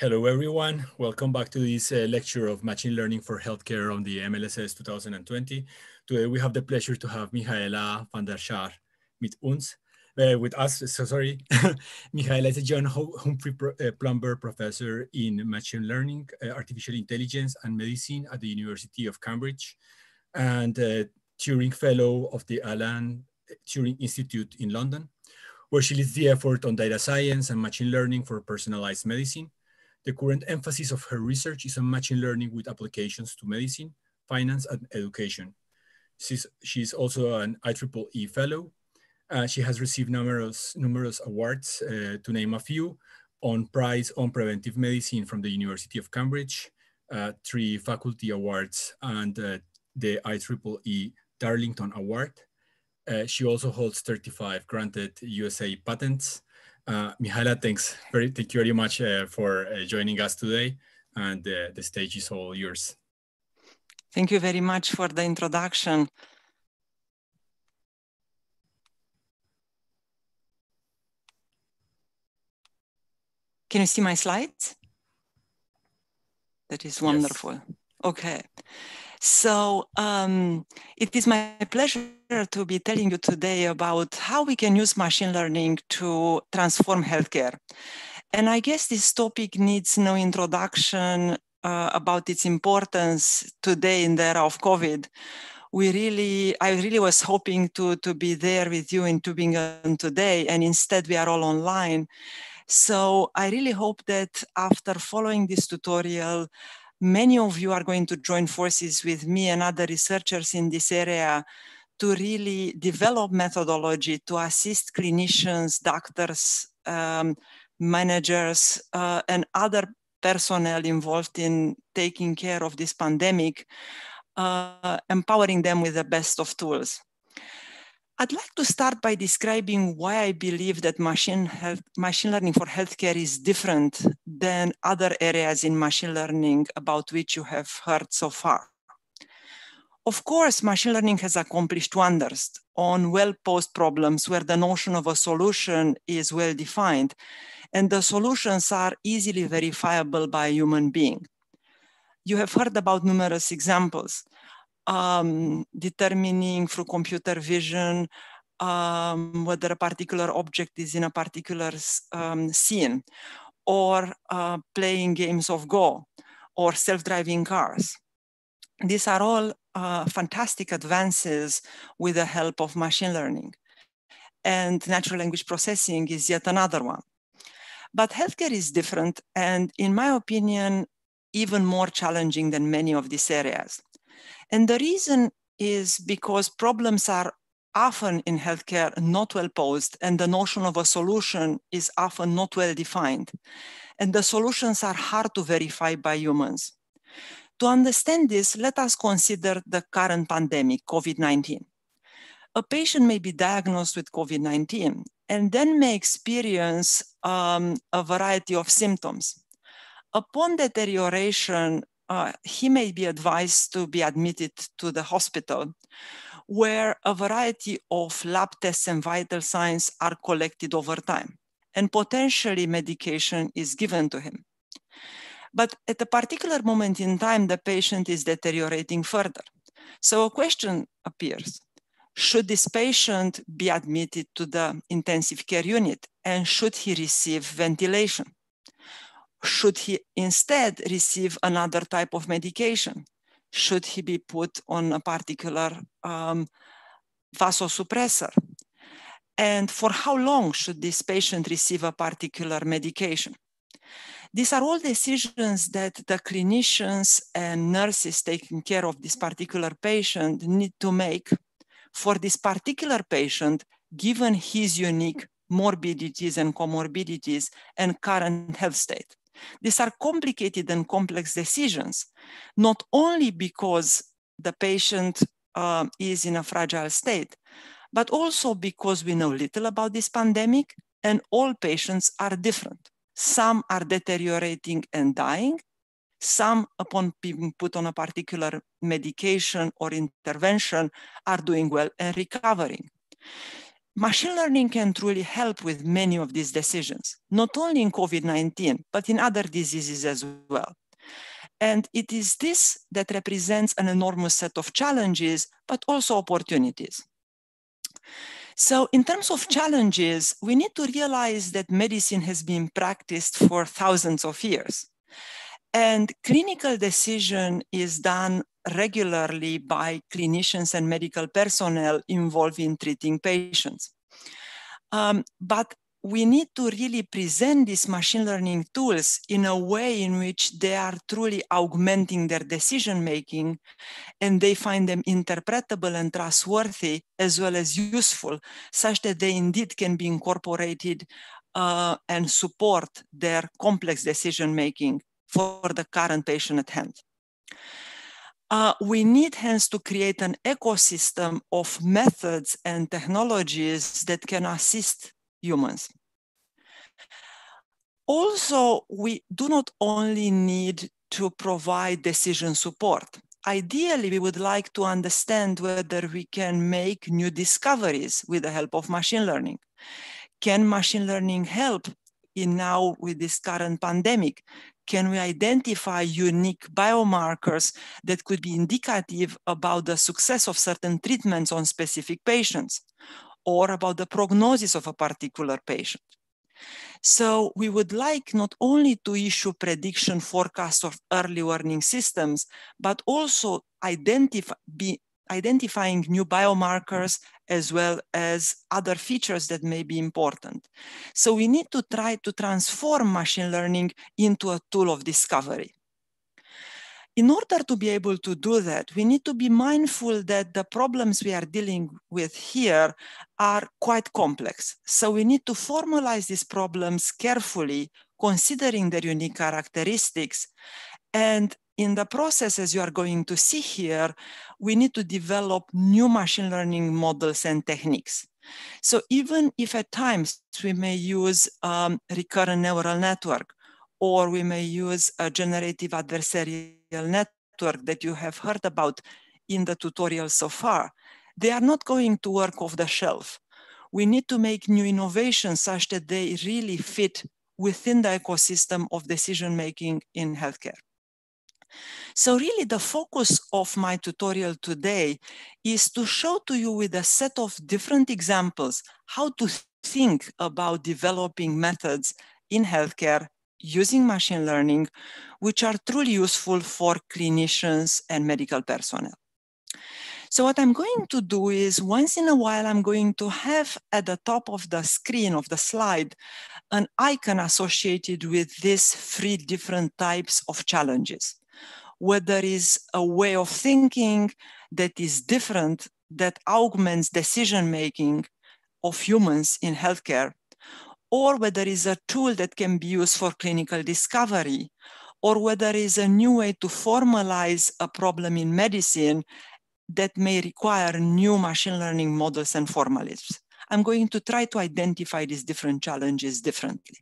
Hello, everyone. Welcome back to this lecture of Machine Learning for Healthcare on the MLSS 2020. Today, we have the pleasure to have Mihaela van der Schaar with us. Mihaela is a John Humphrey Plumber Professor in Machine Learning, Artificial Intelligence and Medicine at the University of Cambridge, and Turing Fellow of the Alaa Turing Institute in London, where she leads the effort on data science and machine learning for personalized medicine. The current emphasis of her research is on machine learning with applications to medicine, finance, and education. She's also an IEEE Fellow. She has received numerous awards, to name a few: Prize on Preventive Medicine from the University of Cambridge, 3 faculty awards, and the IEEE Darlington Award. She also holds 35 granted USA patents. Mihaela, thank you very much for joining us today, and the stage is all yours. Thank you very much for the introduction. Can you see my slides? That is wonderful. Yes. Okay. So it is my pleasure to be telling you today about how we can use machine learning to transform healthcare. And I guess this topic needs no introduction about its importance today in the era of COVID. I really was hoping to be there with you in Tübingen today, and instead we are all online. So I really hope that after following this tutorial, many of you are going to join forces with me and other researchers in this area to really develop methodology to assist clinicians, doctors, managers, and other personnel involved in taking care of this pandemic, empowering them with the best of tools. I'd like to start by describing why I believe that machine learning for healthcare is different than other areas in machine learning about which you have heard so far. Of course, machine learning has accomplished wonders on well-posed problems where the notion of a solution is well-defined, and the solutions are easily verifiable by a human being. You have heard about numerous examples. Determining through computer vision whether a particular object is in a particular scene, or playing games of Go, or self-driving cars. These are all fantastic advances with the help of machine learning. And natural language processing is yet another one. But healthcare is different, and in my opinion, even more challenging than many of these areas. And the reason is because problems are often in healthcare not well posed, and the notion of a solution is often not well defined. And the solutions are hard to verify by humans. To understand this, let us consider the current pandemic, COVID-19. A patient may be diagnosed with COVID-19 and then may experience a variety of symptoms. Upon deterioration, he may be advised to be admitted to the hospital, where a variety of lab tests and vital signs are collected over time, and potentially medication is given to him. But at a particular moment in time, the patient is deteriorating further. So a question appears: should this patient be admitted to the intensive care unit, and should he receive ventilation? Should he instead receive another type of medication? Should he be put on a particular vasopressor? And for how long should this patient receive a particular medication? These are all decisions that the clinicians and nurses taking care of this particular patient need to make for this particular patient, given his unique morbidities and comorbidities and current health state. These are complicated and complex decisions, not only because the patient is in a fragile state, but also because we know little about this pandemic and all patients are different. Some are deteriorating and dying. Some, upon being put on a particular medication or intervention, are doing well and recovering. machine learning can truly help with many of these decisions, not only in COVID-19, but in other diseases as well. And it is this that represents an enormous set of challenges, but also opportunities. So in terms of challenges, we need to realize that medicine has been practiced for thousands of years. And clinical decision is done regularly by clinicians and medical personnel involved in treating patients. But we need to really present these machine learning tools in a way in which they are truly augmenting their decision-making, and they find them interpretable and trustworthy as well as useful, such that they indeed can be incorporated and support their complex decision-making for the current patient at hand. We need hence to create an ecosystem of methods and technologies that can assist humans. Also, we do not only need to provide decision support. Ideally, we would like to understand whether we can make new discoveries with the help of machine learning. Can machine learning help now with this current pandemic? Can we identify unique biomarkers that could be indicative about the success of certain treatments on specific patients, or about the prognosis of a particular patient? So we would like not only to issue prediction forecasts of early warning systems, but also identifying new biomarkers as well as other features that may be important. So we need to try to transform machine learning into a tool of discovery. In order to be able to do that, we need to be mindful that the problems we are dealing with here are quite complex. So we need to formalize these problems carefully, considering their unique characteristics. And in the process, as you are going to see here, we need to develop new machine learning models and techniques. So even if at times we may use recurrent neural network, or we may use a generative adversarial network that you have heard about in the tutorial so far, they are not going to work off the shelf. We need to make new innovations such that they really fit within the ecosystem of decision-making in healthcare. So really the focus of my tutorial today is to show to you with a set of different examples how to think about developing methods in healthcare using machine learning, which are truly useful for clinicians and medical personnel. So what I'm going to do is once in a while, I'm going to have at the top of the screen of the slide, an icon associated with these 3 different types of challenges. Whether is a way of thinking that is different, that augments decision-making of humans in healthcare, or whether it's a tool that can be used for clinical discovery, or whether it's a new way to formalize a problem in medicine that may require new machine learning models and formalisms. I'm going to try to identify these different challenges differently.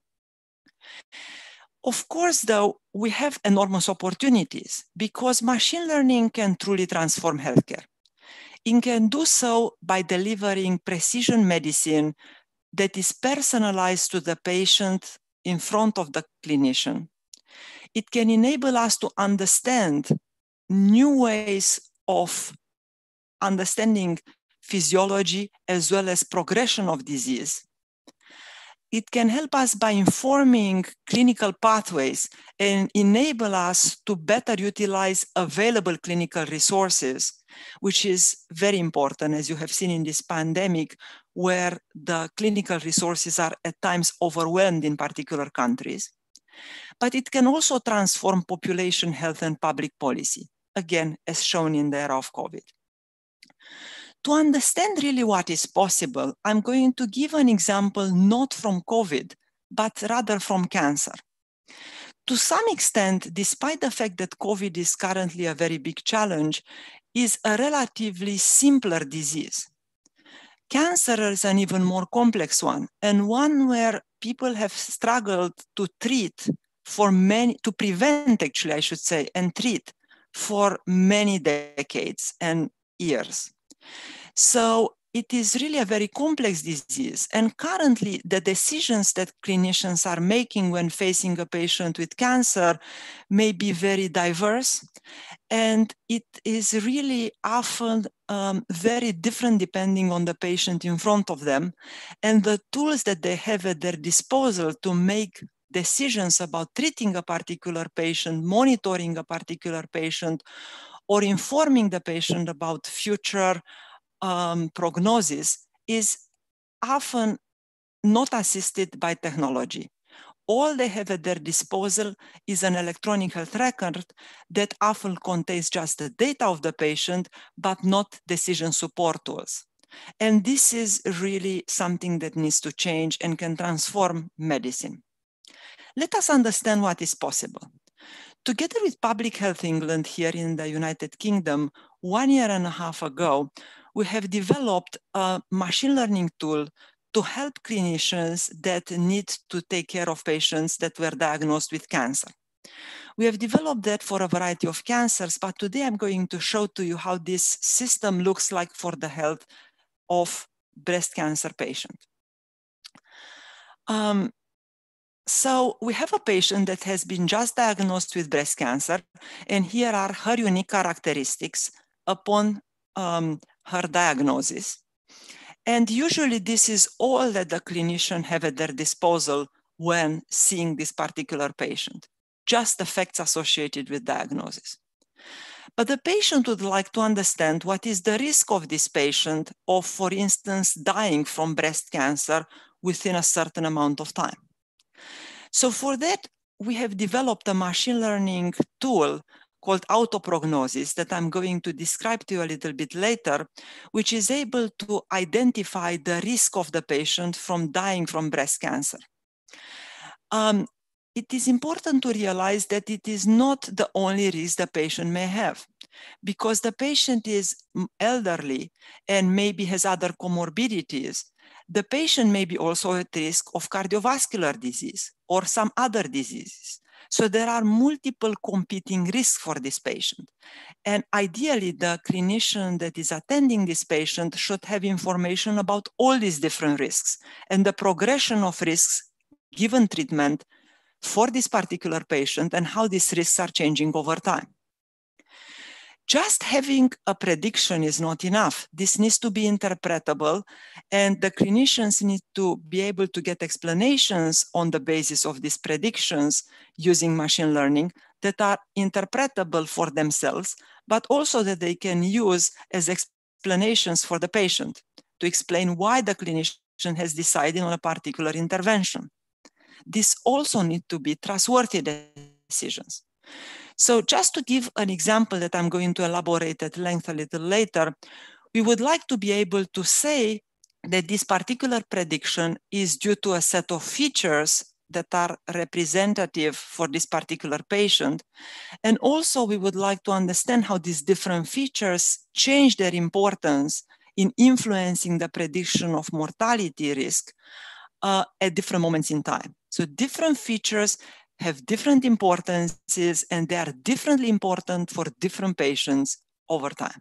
Of course, though, we have enormous opportunities because machine learning can truly transform healthcare. It can do so by delivering precision medicine that is personalized to the patient in front of the clinician. It can enable us to understand new ways of understanding physiology as well as progression of disease. It can help us by informing clinical pathways and enable us to better utilize available clinical resources, which is very important, as you have seen in this pandemic, where the clinical resources are at times overwhelmed in particular countries. But it can also transform population health and public policy, again, as shown in the era of COVID. To understand really what is possible, I'm going to give an example not from COVID, but rather from cancer. To some extent, despite the fact that COVID is currently a very big challenge, is a relatively simpler disease. Cancer is an even more complex one, and one where people have struggled to treat for many, to prevent actually, I should say, and treat for many decades and years. So it is really a very complex disease. And currently, the decisions that clinicians are making when facing a patient with cancer may be very diverse. And it is really often very different depending on the patient in front of them. And the tools that they have at their disposal to make decisions about treating a particular patient, monitoring a particular patient, or informing the patient about future prognosis is often not assisted by technology. All they have at their disposal is an electronic health record that often contains just the data of the patient, but not decision support tools. And this is really something that needs to change and can transform medicine. Let us understand what is possible. Together with Public Health England here in the United Kingdom, 1.5 years ago, we have developed a machine learning tool to help clinicians that need to take care of patients that were diagnosed with cancer. We have developed that for a variety of cancers, but today I'm going to show to you how this system looks like for the health of breast cancer patient. So we have a patient that has been just diagnosed with breast cancer, and here are her unique characteristics upon her diagnosis. And usually this is all that the clinician have at their disposal when seeing this particular patient, just the facts associated with diagnosis. But the patient would like to understand what is the risk of this patient of, for instance, dying from breast cancer within a certain amount of time. So for that, we have developed a machine learning tool called AutoPrognosis that I'm going to describe to you a little bit later, which is able to identify the risk of the patient from dying from breast cancer. It is important to realize that it is not the only risk the patient may have, because the patient is elderly and maybe has other comorbidities. The patient may be also at risk of cardiovascular disease or some other diseases. So there are multiple competing risks for this patient. And ideally, the clinician that is attending this patient should have information about all these different risks and the progression of risks given treatment for this particular patient and how these risks are changing over time. Just having a prediction is not enough. This needs to be interpretable, and the clinicians need to be able to get explanations on the basis of these predictions using machine learning that are interpretable for themselves, but also that they can use as explanations for the patient to explain why the clinician has decided on a particular intervention. This also needs to be trustworthy decisions. So just to give an example that I'm going to elaborate at length a little later, we would like to be able to say that this particular prediction is due to a set of features that are representative for this particular patient. And also we would like to understand how these different features change their importance in influencing the prediction of mortality risk at different moments in time. So different features have different importances, and they are differently important for different patients over time.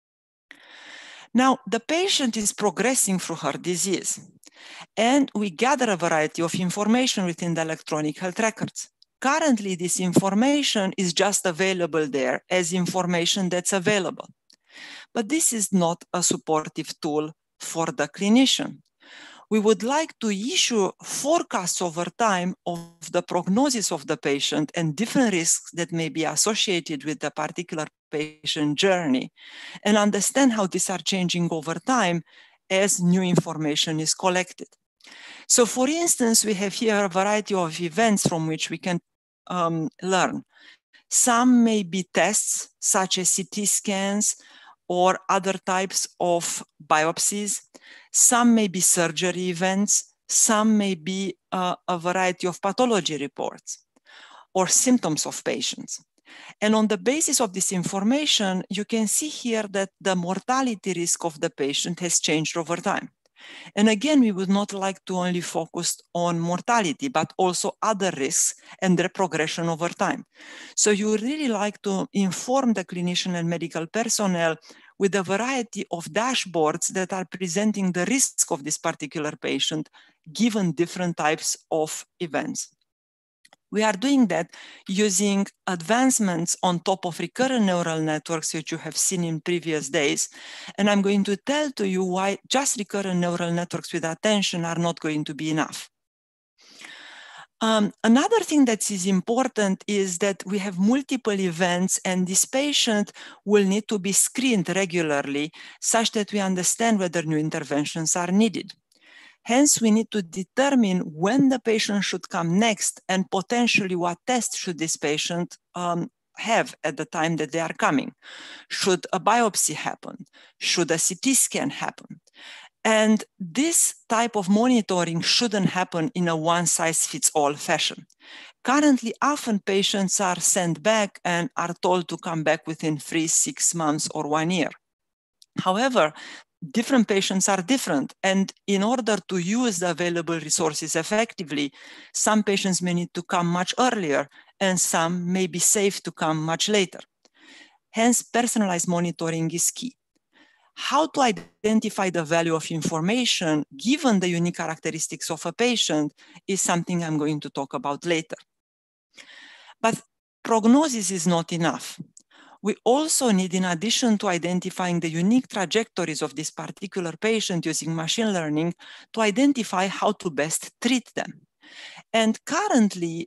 Now, the patient is progressing through her disease, and we gather a variety of information within the electronic health records. Currently, this information is just available there as information that's available. But this is not a supportive tool for the clinician. We would like to issue forecasts over time of the prognosis of the patient and different risks that may be associated with the particular patient journey, and understand how these are changing over time as new information is collected. So for instance, we have here a variety of events from which we can learn. Some may be tests such as CT scans or other types of biopsies. Some may be surgery events. Some may be a variety of pathology reports or symptoms of patients. And on the basis of this information, you can see here that the mortality risk of the patient has changed over time. And again, we would not like to only focus on mortality, but also other risks and their progression over time. So you would really like to inform the clinician and medical personnel with a variety of dashboards that are presenting the risk of this particular patient, given different types of events. We are doing that using advancements on top of recurrent neural networks, which you have seen in previous days. And I'm going to tell to you why just recurrent neural networks with attention are not going to be enough. Another thing that is important is that we have multiple events, and this patient will need to be screened regularly such that we understand whether new interventions are needed. Hence, we need to determine when the patient should come next and potentially what tests should this patient have at the time that they are coming. Should a biopsy happen? Should a CT scan happen? And this type of monitoring shouldn't happen in a one-size-fits-all fashion. Currently, often patients are sent back and are told to come back within 3, 6 months, or 1 year. However, different patients are different, and in order to use the available resources effectively, some patients may need to come much earlier, and some may be safe to come much later. Hence, personalized monitoring is key. How to identify the value of information given the unique characteristics of a patient is something I'm going to talk about later. But prognosis is not enough. We also need, in addition to identifying the unique trajectories of this particular patient using machine learning, to identify how to best treat them. And currently,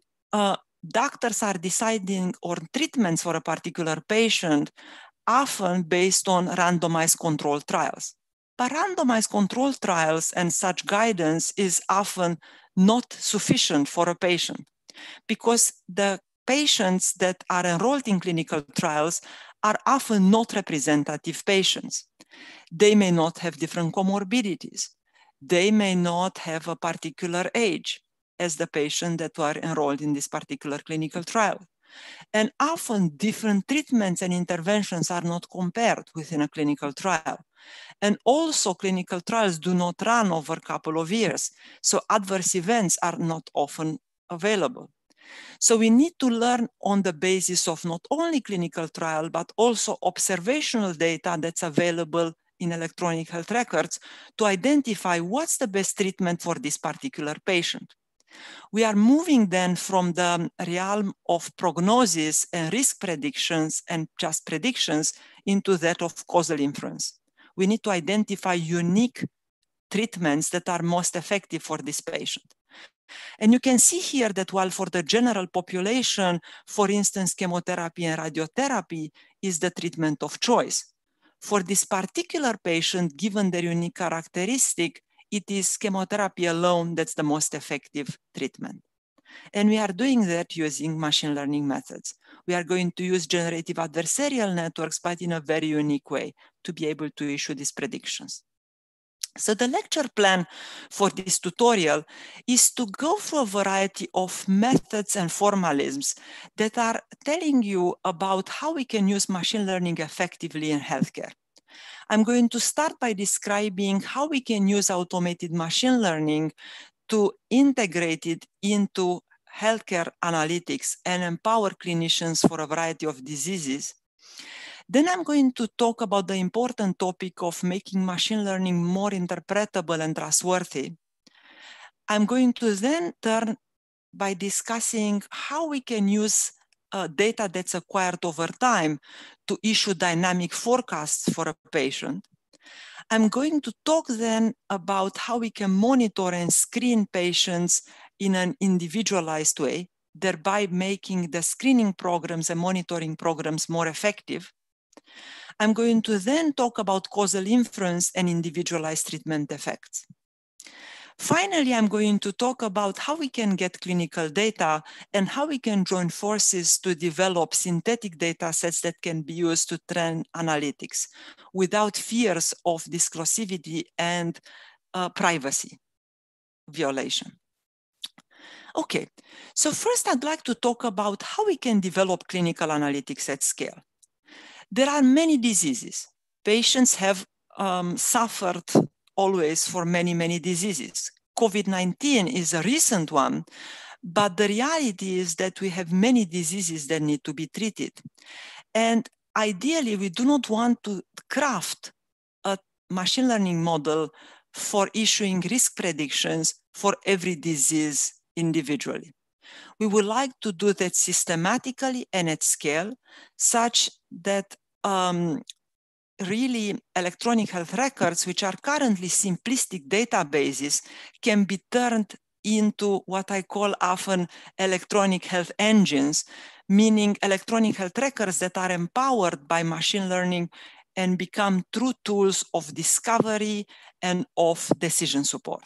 doctors are deciding on treatments for a particular patient often based on randomized controlled trials. But randomized controlled trials and such guidance is often not sufficient for a patient, because the patients that are enrolled in clinical trials are often not representative patients. They may not have different comorbidities. They may not have a particular age as the patient that were enrolled in this particular clinical trial. And often different treatments and interventions are not compared within a clinical trial. And also clinical trials do not run over a couple of years, so adverse events are not often available. So we need to learn on the basis of not only clinical trial, but also observational data that's available in electronic health records to identify what's the best treatment for this particular patient. We are moving then from the realm of prognosis and risk predictions and just predictions into that of causal inference. We need to identify unique treatments that are most effective for this patient. And you can see here that while for the general population, for instance, chemotherapy and radiotherapy is the treatment of choice. For this particular patient, given their unique characteristic, it is chemotherapy alone that's the most effective treatment. And we are doing that using machine learning methods. We are going to use generative adversarial networks, but in a very unique way to be able to issue these predictions. So the lecture plan for this tutorial is to go through a variety of methods and formalisms that are telling you about how we can use machine learning effectively in healthcare. I'm going to start by describing how we can use automated machine learning to integrate it into healthcare analytics and empower clinicians for a variety of diseases. Then I'm going to talk about the important topic of making machine learning more interpretable and trustworthy. I'm going to then turn by discussing how we can use data that's acquired over time to issue dynamic forecasts for a patient. I'm going to talk then about how we can monitor and screen patients in an individualized way, thereby making the screening programs and monitoring programs more effective. I'm going to then talk about causal inference and individualized treatment effects. Finally, I'm going to talk about how we can get clinical data and how we can join forces to develop synthetic data sets that can be used to train analytics without fears of disclosivity and privacy violation. Okay, so first I'd like to talk about how we can develop clinical analytics at scale. There are many diseases. Patients have suffered always for many, many diseases. COVID-19 is a recent one, but the reality is that we have many diseases that need to be treated. And ideally, we do not want to craft a machine learning model for issuing risk predictions for every disease individually. We would like to do that systematically and at scale, such that really electronic health records, which are currently simplistic databases, can be turned into what I call often electronic health engines, meaning electronic health records that are empowered by machine learning and become true tools of discovery and of decision support.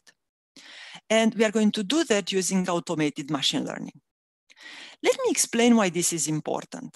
And we are going to do that using automated machine learning. Let me explain why this is important.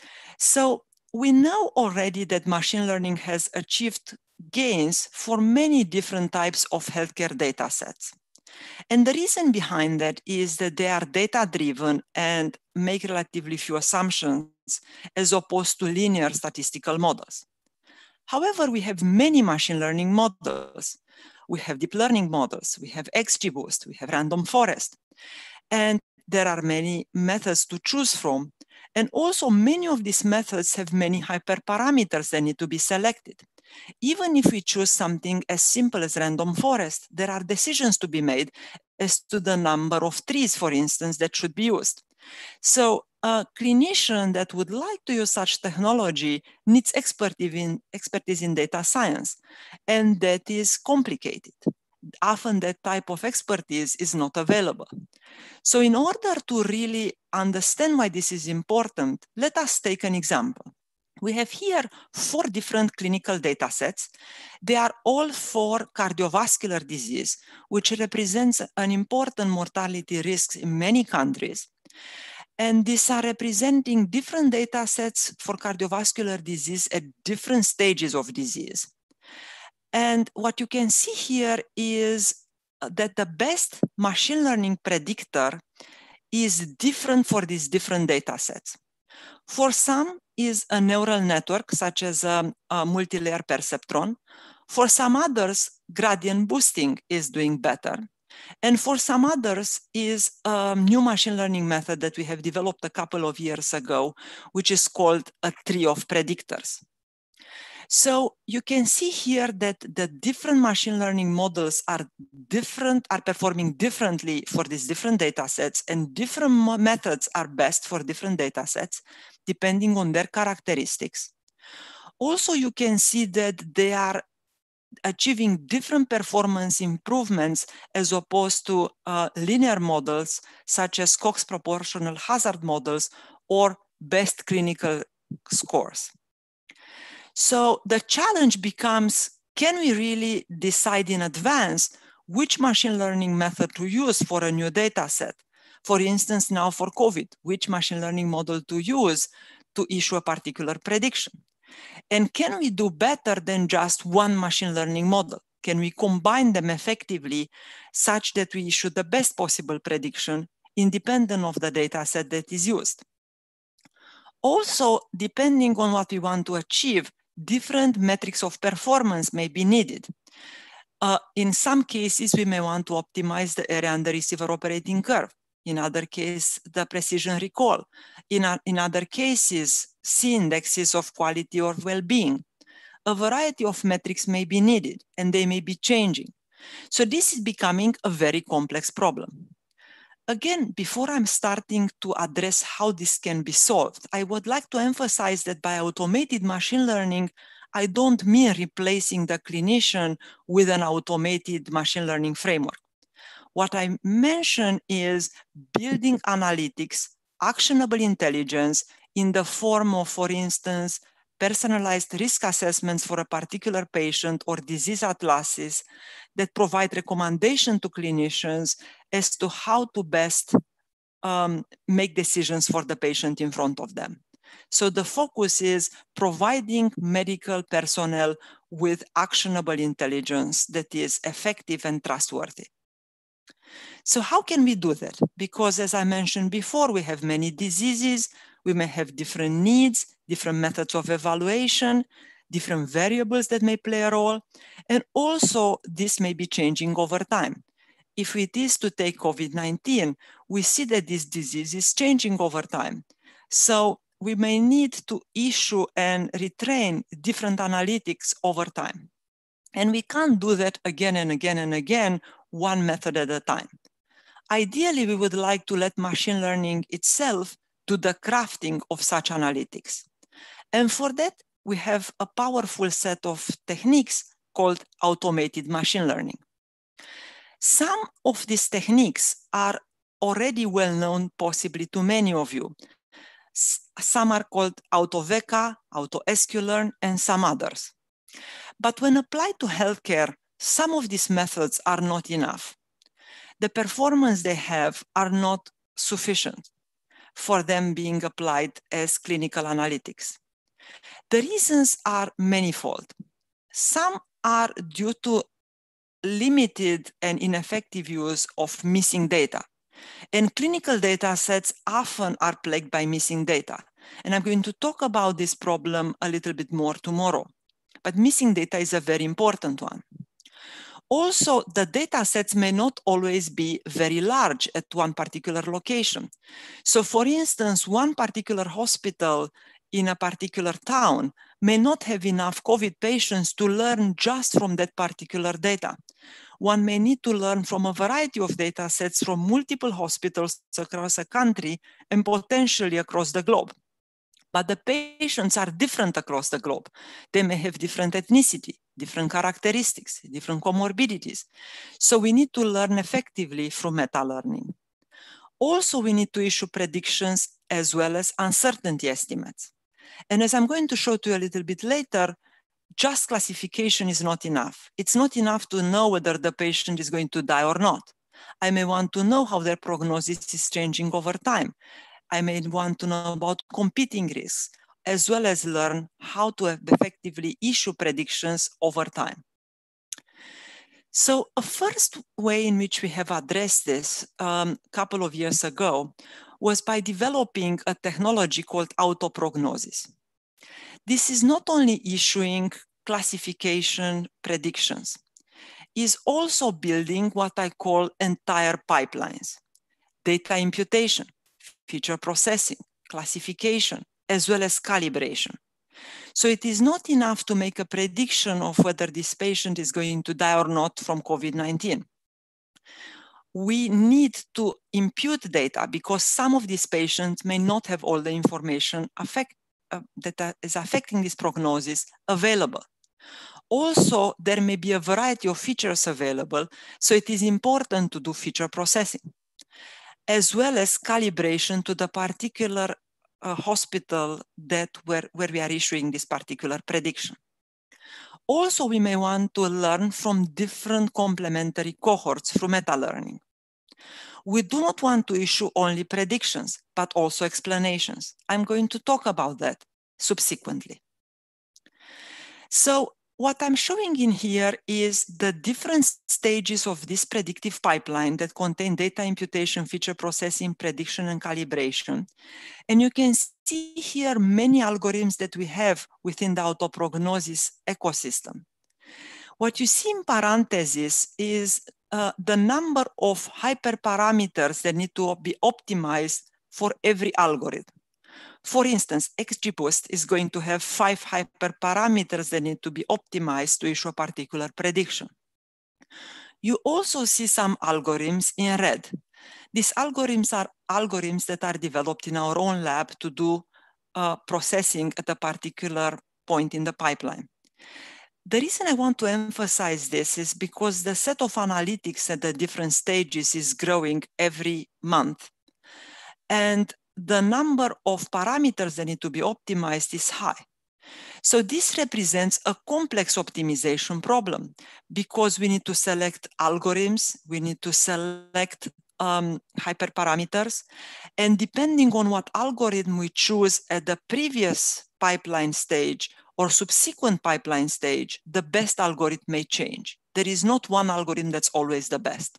So we know already that machine learning has achieved gains for many different types of healthcare data sets. And the reason behind that is that they are data-driven and make relatively few assumptions as opposed to linear statistical models. However, we have many machine learning models. We have deep learning models, we have XGBoost, we have random forest, and there are many methods to choose from. And also many of these methods have many hyperparameters that need to be selected. Even if we choose something as simple as random forest, there are decisions to be made as to the number of trees, for instance, that should be used. So a clinician that would like to use such technology needs expertise in data science, and that is complicated. Often that type of expertise is not available. So in order to really understand why this is important, let us take an example. We have here 4 different clinical data sets. They are all for cardiovascular disease, which represents an important mortality risk in many countries. And these are representing different data sets for cardiovascular disease at different stages of disease. And what you can see here is that the best machine learning predictor is different for these different data sets. For some is a neural network, such as a multi-layer perceptron. For some others, gradient boosting is doing better. And for some others is a new machine learning method that we have developed a couple of years ago, which is called a tree of predictors. So you can see here that the different machine learning models are performing differently for these different data sets, and different methods are best for different data sets, depending on their characteristics. Also, you can see that they are achieving different performance improvements as opposed to linear models, such as Cox proportional hazard models or best clinical scores. So the challenge becomes, can we really decide in advance which machine learning method to use for a new data set? For instance, now for COVID, which machine learning model to use to issue a particular prediction? And can we do better than just one machine learning model? Can we combine them effectively such that we issue the best possible prediction independent of the data set that is used? Also, depending on what we want to achieve, different metrics of performance may be needed. In some cases, we may want to optimize the area under receiver operating curve. In other cases, the precision recall. In other cases, C-indexes of quality or well-being. A variety of metrics may be needed, and they may be changing. So this is becoming a very complex problem. Again, before I'm starting to address how this can be solved, I would like to emphasize that by automated machine learning, I don't mean replacing the clinician with an automated machine learning framework. What I mention is building analytics, actionable intelligence in the form of, for instance, personalized risk assessments for a particular patient or disease atlases that provide recommendation to clinicians as to how to best make decisions for the patient in front of them. So the focus is providing medical personnel with actionable intelligence that is effective and trustworthy. So how can we do that? Because as I mentioned before, we have many diseases, we may have different needs, different methods of evaluation. different variables that may play a role, and also this may be changing over time. If it is to take COVID-19, we see that this disease is changing over time. So we may need to issue and retrain different analytics over time. And we can't do that again and again and again, one method at a time. Ideally, we would like to let machine learning itself do the crafting of such analytics. And for that, we have a powerful set of techniques called automated machine learning. Some of these techniques are already well known, possibly to many of you. Some are called AutoVeca, AutoSQLearn, and some others. But when applied to healthcare, some of these methods are not enough. The performance they have are not sufficient for them being applied as clinical analytics. The reasons are manifold. Some are due to limited and ineffective use of missing data. And clinical data sets often are plagued by missing data. And I'm going to talk about this problem a little bit more tomorrow. But missing data is a very important one. Also, the data sets may not always be very large at one particular location. So for instance, one particular hospital in a particular town may not have enough COVID patients to learn just from that particular data. One may need to learn from a variety of data sets from multiple hospitals across a country and potentially across the globe. But the patients are different across the globe. They may have different ethnicity, different characteristics, different comorbidities. So we need to learn effectively through meta-learning. Also, we need to issue predictions as well as uncertainty estimates. And as I'm going to show to you a little bit later, just classification is not enough. It's not enough to know whether the patient is going to die or not. I may want to know how their prognosis is changing over time. I may want to know about competing risks, as well as learn how to effectively issue predictions over time. So a first way in which we have addressed this a couple of years ago was by developing a technology called AutoPrognosis. This is not only issuing classification predictions, it's also building what I call entire pipelines: data imputation, feature processing, classification, as well as calibration. So it is not enough to make a prediction of whether this patient is going to die or not from COVID-19. We need to impute data because some of these patients may not have all the information that is affecting this prognosis available. Also, there may be a variety of features available, so it is important to do feature processing, as well as calibration to the particular hospital where we are issuing this particular prediction. Also, we may want to learn from different complementary cohorts through meta-learning. We do not want to issue only predictions, but also explanations. I'm going to talk about that subsequently. So what I'm showing in here is the different stages of this predictive pipeline that contain data imputation, feature processing, prediction, and calibration. And you can see here many algorithms that we have within the AutoPrognosis ecosystem. What you see in parentheses is the number of hyperparameters that need to be optimized for every algorithm. For instance, XGBoost is going to have 5 hyperparameters that need to be optimized to issue a particular prediction. You also see some algorithms in red. These algorithms are algorithms that are developed in our own lab to do processing at a particular point in the pipeline. The reason I want to emphasize this is because the set of analytics at the different stages is growing every month. And the number of parameters that need to be optimized is high. So this represents a complex optimization problem because we need to select algorithms, we need to select hyperparameters, and depending on what algorithm we choose at the previous pipeline stage or subsequent pipeline stage, the best algorithm may change. There is not one algorithm that's always the best.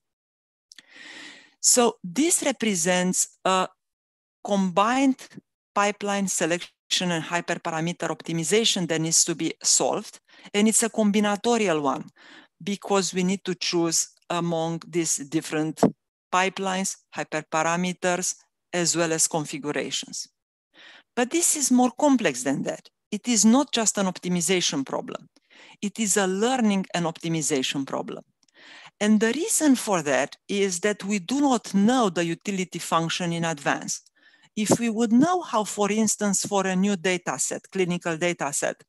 So this represents a combined pipeline selection and hyperparameter optimization that needs to be solved. And it's a combinatorial one because we need to choose among these different pipelines, hyperparameters, as well as configurations. But this is more complex than that. It is not just an optimization problem. It is a learning and optimization problem. And the reason for that is that we do not know the utility function in advance. If we would know how, for instance, for a new data set, clinical data set,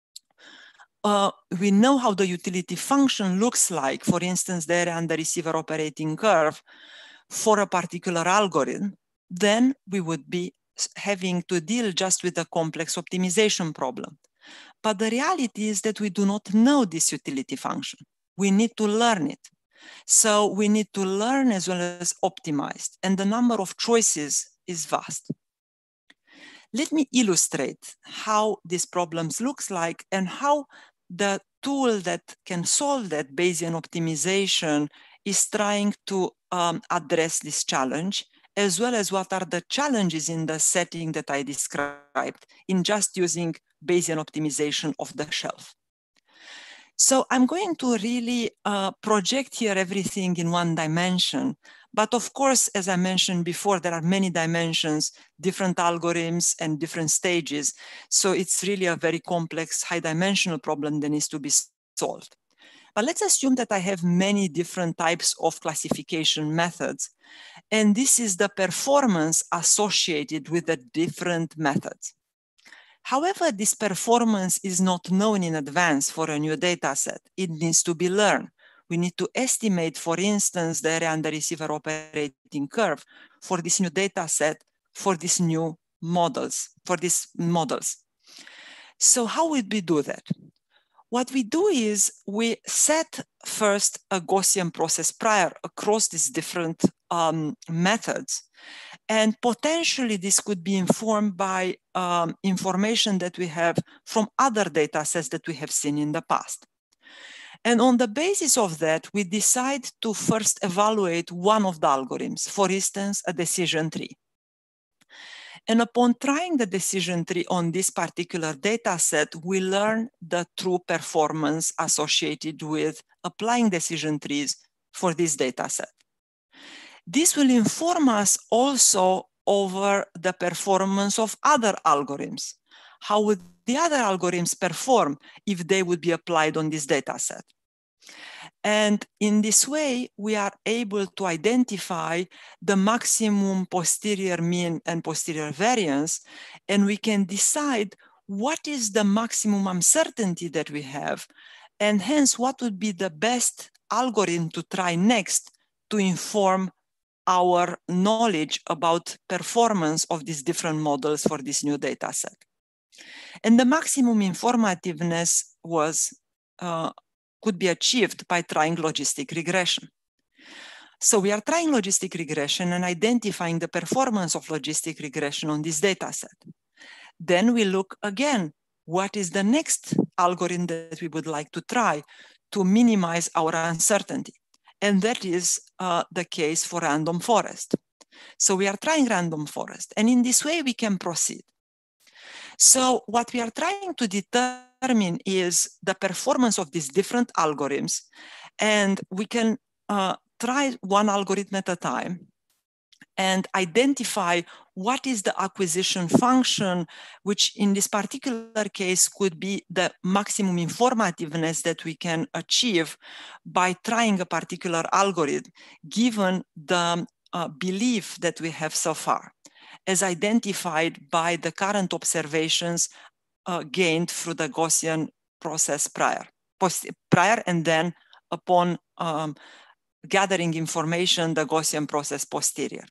we know how the utility function looks like, for instance, the area under receiver operating curve for a particular algorithm, then we would be having to deal just with a complex optimization problem. But the reality is that we do not know this utility function. We need to learn it. So we need to learn as well as optimize, and the number of choices is vast. Let me illustrate how these problems looks like and how the tool that can solve that Bayesian optimization is trying to address this challenge, as well as what are the challenges in the setting that I described in just using Bayesian optimization off the shelf. So I'm going to really project here everything in one dimension. But of course, as I mentioned before, there are many dimensions, different algorithms and different stages. So it's really a very complex, high-dimensional problem that needs to be solved. But let's assume that I have many different types of classification methods. And this is the performance associated with the different methods. However, this performance is not known in advance for a new data set. It needs to be learned. We need to estimate, for instance, the area under receiver operating curve for this new data set, for these new models, So how would we do that? What we do is we set first a Gaussian process prior across these different methods. And potentially this could be informed by information that we have from other data sets that we have seen in the past. And on the basis of that, we decide to first evaluate one of the algorithms, for instance, a decision tree. And upon trying the decision tree on this particular data set, we learn the true performance associated with applying decision trees for this data set. This will inform us also over the performance of other algorithms. How would the other algorithms perform if they would be applied on this data set? And in this way, we are able to identify the maximum posterior mean and posterior variance, and we can decide what is the maximum uncertainty that we have, and hence what would be the best algorithm to try next to inform our knowledge about performance of these different models for this new data set. And the maximum informativeness was could be achieved by trying logistic regression. So we are trying logistic regression and identifying the performance of logistic regression on this data set. Then we look again, what is the next algorithm that we would like to try to minimize our uncertainty? And that is the case for random forest. So we are trying random forest, and in this way we can proceed. So what we are trying to determine is the performance of these different algorithms, and we can try one algorithm at a time and identify what is the acquisition function, which in this particular case could be the maximum informativeness that we can achieve by trying a particular algorithm, given the belief that we have so far, as identified by the current observations gained through the Gaussian process prior and then upon gathering information, the Gaussian process posterior.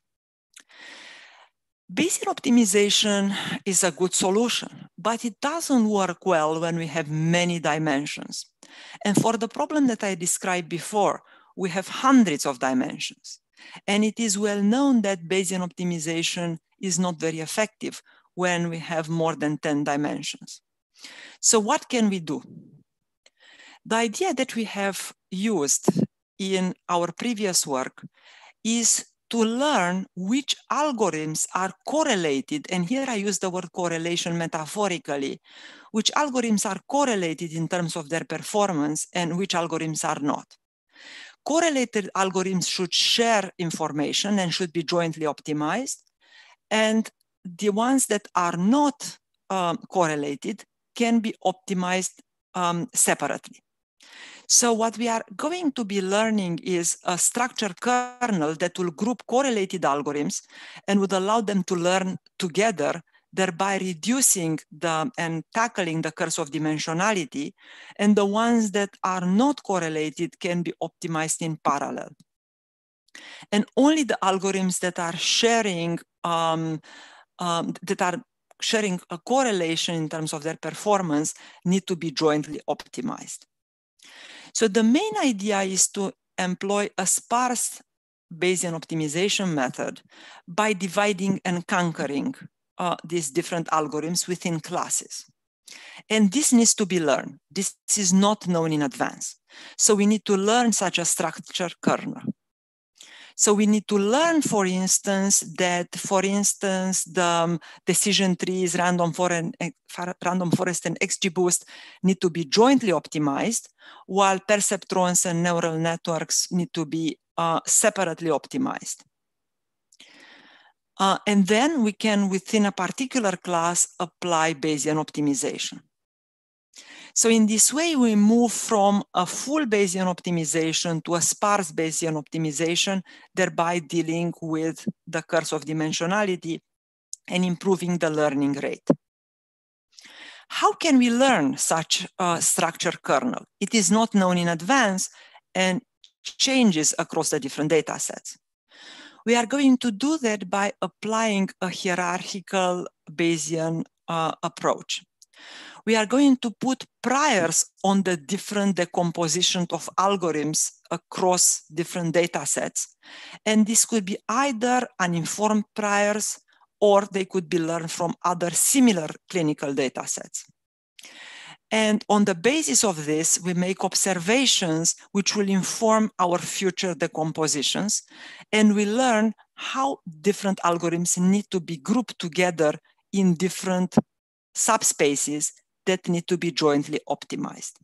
Bayesian optimization is a good solution, but it doesn't work well when we have many dimensions. And for the problem that I described before, we have hundreds of dimensions. And it is well known that Bayesian optimization is not very effective when we have more than 10 dimensions. So what can we do? The idea that we have used in our previous work is to learn which algorithms are correlated, and here I use the word correlation metaphorically, which algorithms are correlated in terms of their performance and which algorithms are not. Correlated algorithms should share information and should be jointly optimized, and the ones that are not correlated can be optimized separately. So what we are going to be learning is a structured kernel that will group correlated algorithms and would allow them to learn together, thereby reducing and tackling the curse of dimensionality, and the ones that are not correlated can be optimized in parallel. And only the algorithms that are sharing a correlation in terms of their performance need to be jointly optimized. So the main idea is to employ a sparse Bayesian optimization method by dividing and conquering these different algorithms within classes. And this needs to be learned. This is not known in advance. So we need to learn such a structured kernel. So we need to learn, for instance, that, the decision trees, random forest and XGBoost need to be jointly optimized, while perceptrons and neural networks need to be separately optimized. And then we can, within a particular class, apply Bayesian optimization. So in this way, we move from a full Bayesian optimization to a sparse Bayesian optimization, thereby dealing with the curse of dimensionality and improving the learning rate. How can we learn such a structured kernel? It is not known in advance and changes across the different data sets. We are going to do that by applying a hierarchical Bayesian approach. We are going to put priors on the different decomposition of algorithms across different data sets. And this could be either uninformed priors, or they could be learned from other similar clinical data sets. And on the basis of this, we make observations which will inform our future decompositions. And we learn how different algorithms need to be grouped together in different subspaces that need to be jointly optimized.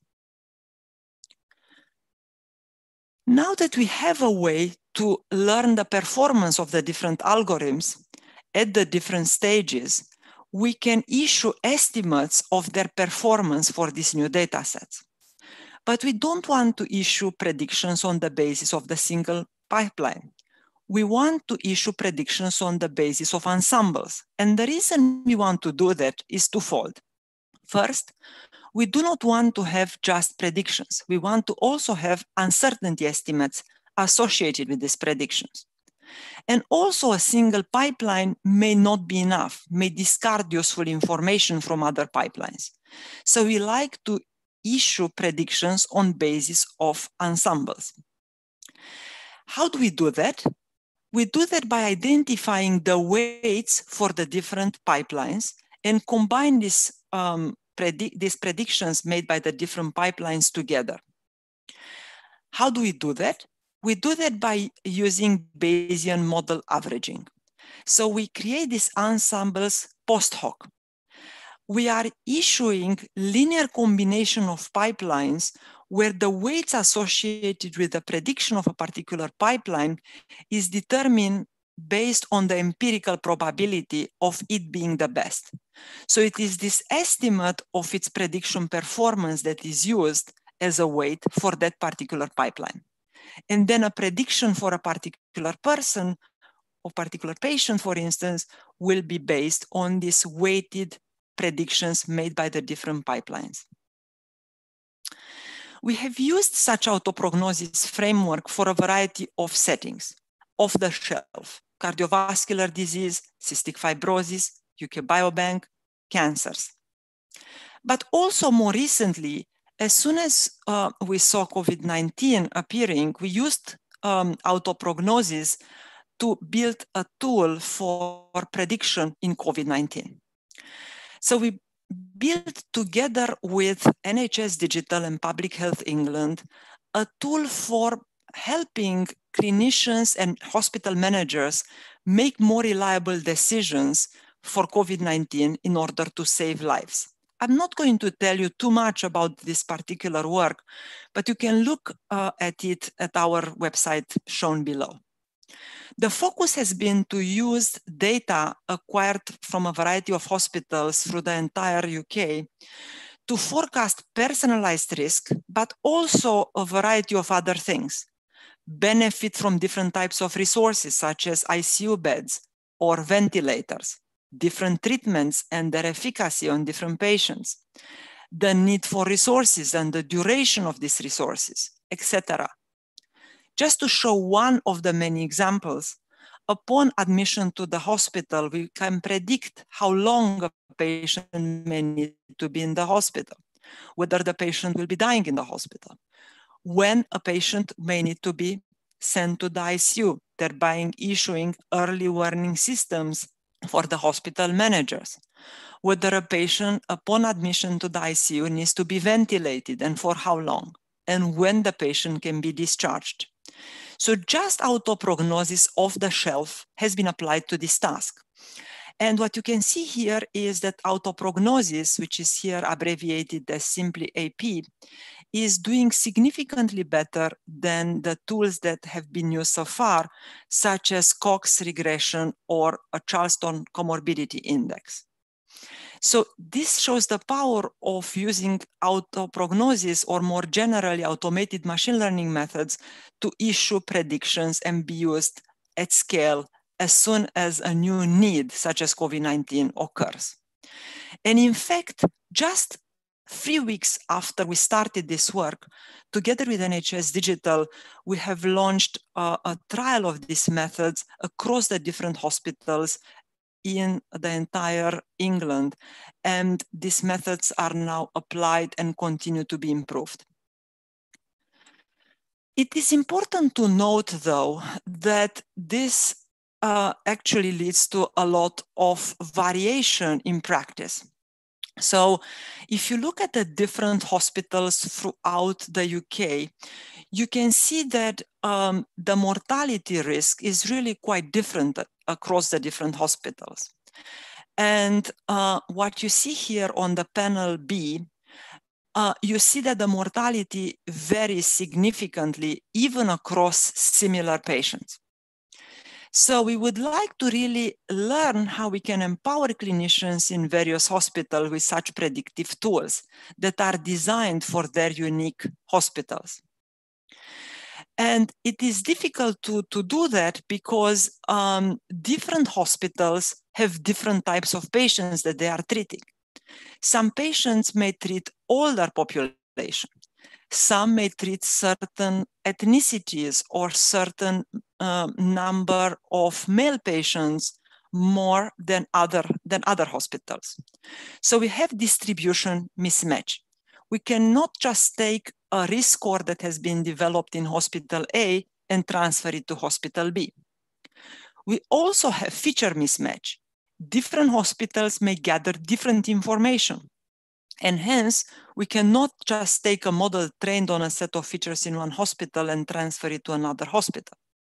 Now that we have a way to learn the performance of the different algorithms at the different stages, we can issue estimates of their performance for these new data sets. But we don't want to issue predictions on the basis of the single pipeline. We want to issue predictions on the basis of ensembles. And the reason we want to do that is twofold. First, we do not want to have just predictions. We want to also have uncertainty estimates associated with these predictions. And also a single pipeline may not be enough, may discard useful information from other pipelines. So we like to issue predictions on basis of ensembles. How do we do that? We do that by identifying the weights for the different pipelines and combine these predictions made by the different pipelines together. How do we do that? We do that by using Bayesian model averaging. So we create these ensembles post-hoc. We are issuing linear combination of pipelines where the weights associated with the prediction of a particular pipeline is determined based on the empirical probability of it being the best. So it is this estimate of its prediction performance that is used as a weight for that particular pipeline. And then a prediction for a particular person or particular patient, for instance, will be based on these weighted predictions made by the different pipelines. We have used such AutoPrognosis framework for a variety of settings, off the shelf, cardiovascular disease, cystic fibrosis, UK Biobank, cancers. But also more recently, as soon as we saw COVID-19 appearing, we used AutoPrognosis to build a tool for prediction in COVID-19. So we built together with NHS Digital and Public Health England a tool for helping clinicians and hospital managers make more reliable decisions for COVID-19 in order to save lives. I'm not going to tell you too much about this particular work, but you can look at it at our website shown below. The focus has been to use data acquired from a variety of hospitals through the entire UK to forecast personalized risk, but also a variety of other things. Benefit from different types of resources, such as ICU beds or ventilators, different treatments and their efficacy on different patients, the need for resources and the duration of these resources, etc. Just to show one of the many examples, upon admission to the hospital, we can predict how long a patient may need to be in the hospital, whether the patient will be dying in the hospital, when a patient may need to be sent to the ICU, thereby issuing early warning systems for the hospital managers, whether a patient upon admission to the ICU needs to be ventilated and for how long, and when the patient can be discharged. So just AutoPrognosis off the shelf has been applied to this task. And what you can see here is that AutoPrognosis, which is here abbreviated as simply AP, is doing significantly better than the tools that have been used so far, such as Cox regression or a Charleston comorbidity index. So this shows the power of using AutoPrognosis, or more generally automated machine learning methods, to issue predictions and be used at scale as soon as a new need, such as COVID-19, occurs. And in fact, just 3 weeks after we started this work, together with NHS Digital, we have launched a trial of these methods across the different hospitals in the entire England. And these methods are now applied and continue to be improved. It is important to note, though, that this actually leads to a lot of variation in practice. So if you look at the different hospitals throughout the UK, you can see that the mortality risk is really quite different across the different hospitals. And what you see here on the panel B, you see that the mortality varies significantly even across similar patients. So we would like to really learn how we can empower clinicians in various hospitals with such predictive tools that are designed for their unique hospitals. And it is difficult to do that because different hospitals have different types of patients that they are treating. Some patients may treat older population. Some may treat certain ethnicities or certain number of male patients more than other hospitals. So we have distribution mismatch. We cannot just take a risk score that has been developed in hospital A and transfer it to hospital B. We also have feature mismatch. Different hospitals may gather different information. And hence, we cannot just take a model trained on a set of features in one hospital and transfer it to another hospital.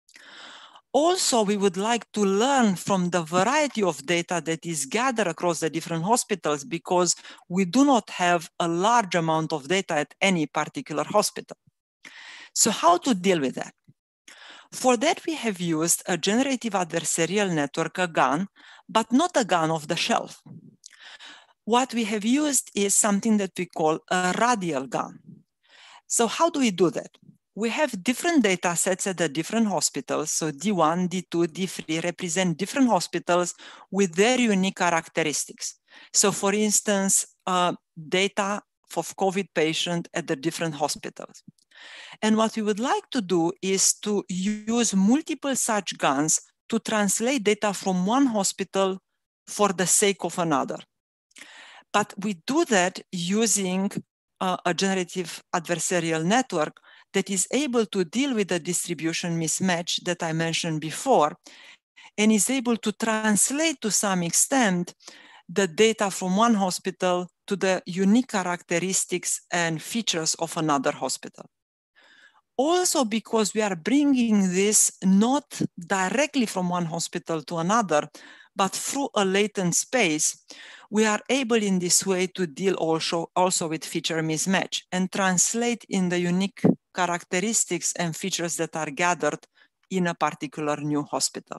Also, we would like to learn from the variety of data that is gathered across the different hospitals because we do not have a large amount of data at any particular hospital. So how to deal with that? For that, we have used a generative adversarial network, a GAN, but not a GAN off the shelf. What we have used is something that we call a radial GAN. So how do we do that? We have different data sets at the different hospitals. So D1, D2, D3 represent different hospitals with their unique characteristics. So for instance, data of COVID patient at the different hospitals. And what we would like to do is to use multiple such GANs to translate data from one hospital for the sake of another. But we do that using a generative adversarial network that is able to deal with the distribution mismatch that I mentioned before, and is able to translate to some extent the data from one hospital to the unique characteristics and features of another hospital. also because we are bringing this not directly from one hospital to another, but through a latent space, we are able in this way to deal also with feature mismatch and translate in the unique characteristics and features that are gathered in a particular new hospital.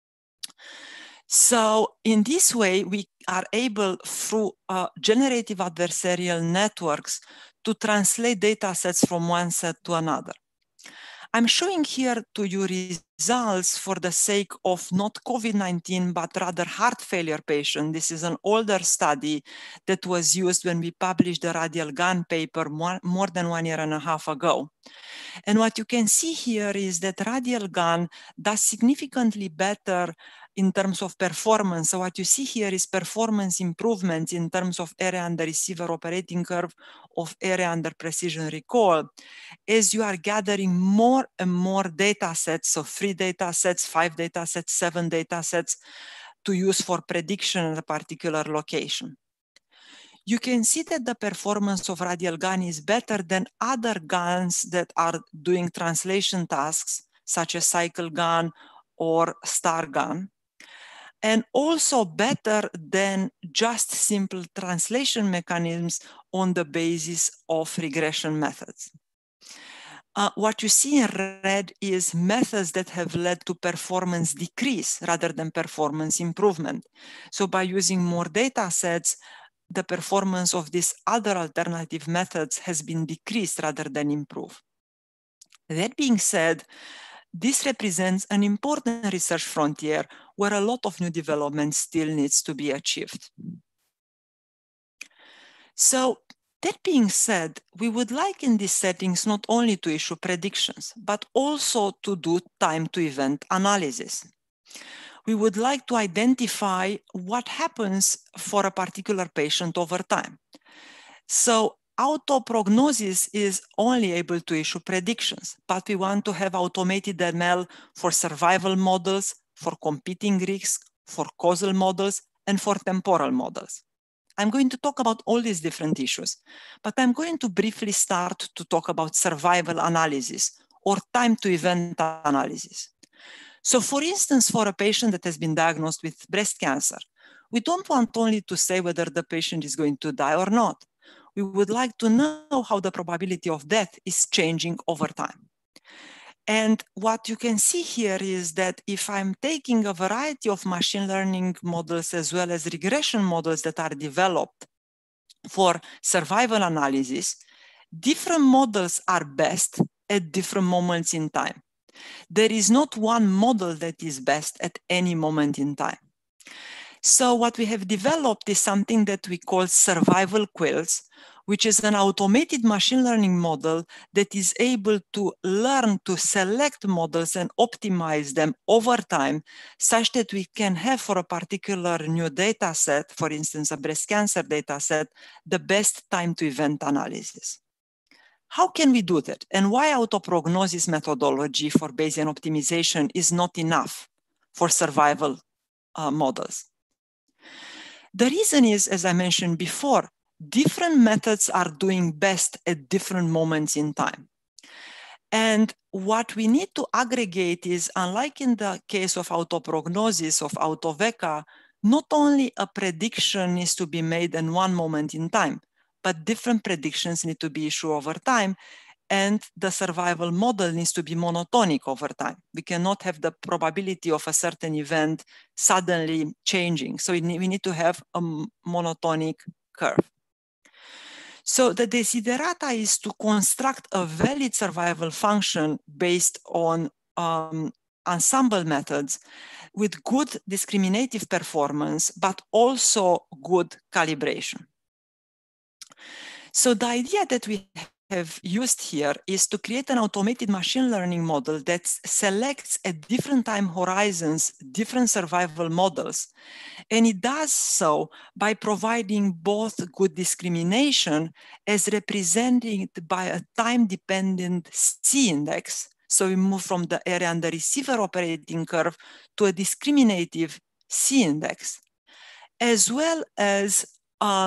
So in this way, we are able through generative adversarial networks to translate data sets from one set to another. I'm showing here to you results for the sake of not COVID-19, but rather heart failure patient. This is an older study that was used when we published the radial gun paper more than 1.5 years ago. And what you can see here is that radial gun does significantly better in terms of performance. So what you see here is performance improvements in terms of area under receiver operating curve, of area under precision recall, as you are gathering more and more data sets, so 3 data sets, 5 data sets, 7 data sets to use for prediction at a particular location. You can see that the performance of radial gun is better than other guns that are doing translation tasks, such as cycle gun or star gun, and also better than just simple translation mechanisms on the basis of regression methods. What you see in red is methods that have led to performance decrease rather than performance improvement. So by using more data sets, the performance of these other alternative methods has been decreased rather than improved. That being said, this represents an important research frontier where a lot of new development still needs to be achieved. So that being said, we would like in these settings not only to issue predictions, but also to do time to event analysis. We would like to identify what happens for a particular patient over time. So AutoPrognosis is only able to issue predictions, but we want to have automated ML for survival models, for competing risks, for causal models, and for temporal models. I'm going to talk about all these different issues, but I'm going to briefly start to talk about survival analysis or time to event analysis. So for instance, for a patient that has been diagnosed with breast cancer, we don't want only to say whether the patient is going to die or not. We would like to know how the probability of death is changing over time. And what you can see here is that if I'm taking a variety of machine learning models as well as regression models that are developed for survival analysis, different models are best at different moments in time. There is not one model that is best at any moment in time. So what we have developed is something that we call survival quills, which is an automated machine learning model that is able to learn to select models and optimize them over time, such that we can have for a particular new data set, for instance, a breast cancer data set, the best time to event analysis. How can we do that? And why AutoPrognosis methodology for Bayesian optimization is not enough for survival models? The reason is, as I mentioned before, different methods are doing best at different moments in time. And what we need to aggregate is, unlike in the case of AutoPrognosis of AutoVeca, not only a prediction needs to be made in one moment in time, but different predictions need to be issued over time, and the survival model needs to be monotonic over time. We cannot have the probability of a certain event suddenly changing. So we need to have a monotonic curve. So the desiderata is to construct a valid survival function based on ensemble methods with good discriminative performance, but also good calibration. So the idea that we have used here is to create an automated machine learning model that selects at different time horizons different survival models. And it does so by providing both good discrimination as represented by a time-dependent C-index. So we move from the area under receiver operating curve to a discriminative C-index, as well as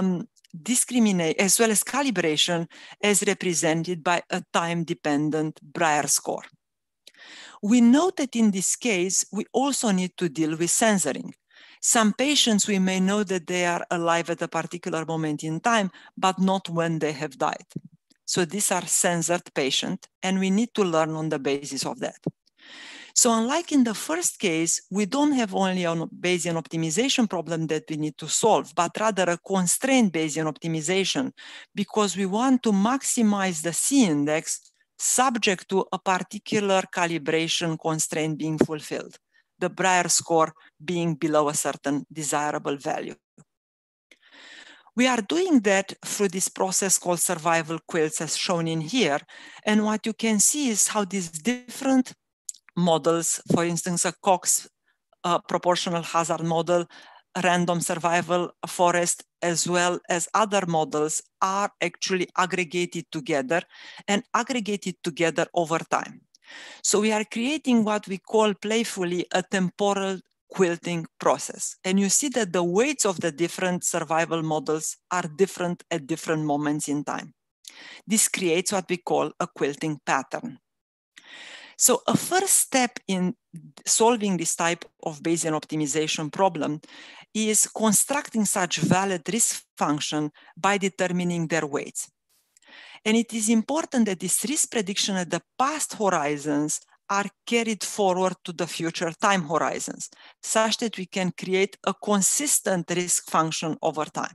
discriminate as well as calibration as represented by a time-dependent Breyer score. We know that in this case, we also need to deal with censoring. Some patients, we may know that they are alive at a particular moment in time, but not when they have died. So these are censored patients, and we need to learn on the basis of that. So unlike in the first case, we don't have only a Bayesian optimization problem that we need to solve, but rather a constrained Bayesian optimization, because we want to maximize the C-index subject to a particular calibration constraint being fulfilled, the Breyer score being below a certain desirable value. We are doing that through this process called survival quilts as shown in here. And what you can see is how these different models, for instance, a Cox proportional hazard model, random survival forest, as well as other models are actually aggregated together and aggregated together over time. So we are creating what we call playfully a temporal quilting process. And you see that the weights of the different survival models are different at different moments in time. This creates what we call a quilting pattern. So a first step in solving this type of Bayesian optimization problem is constructing such valid risk function by determining their weights. And it is important that this risk prediction at the past horizons are carried forward to the future time horizons, such that we can create a consistent risk function over time.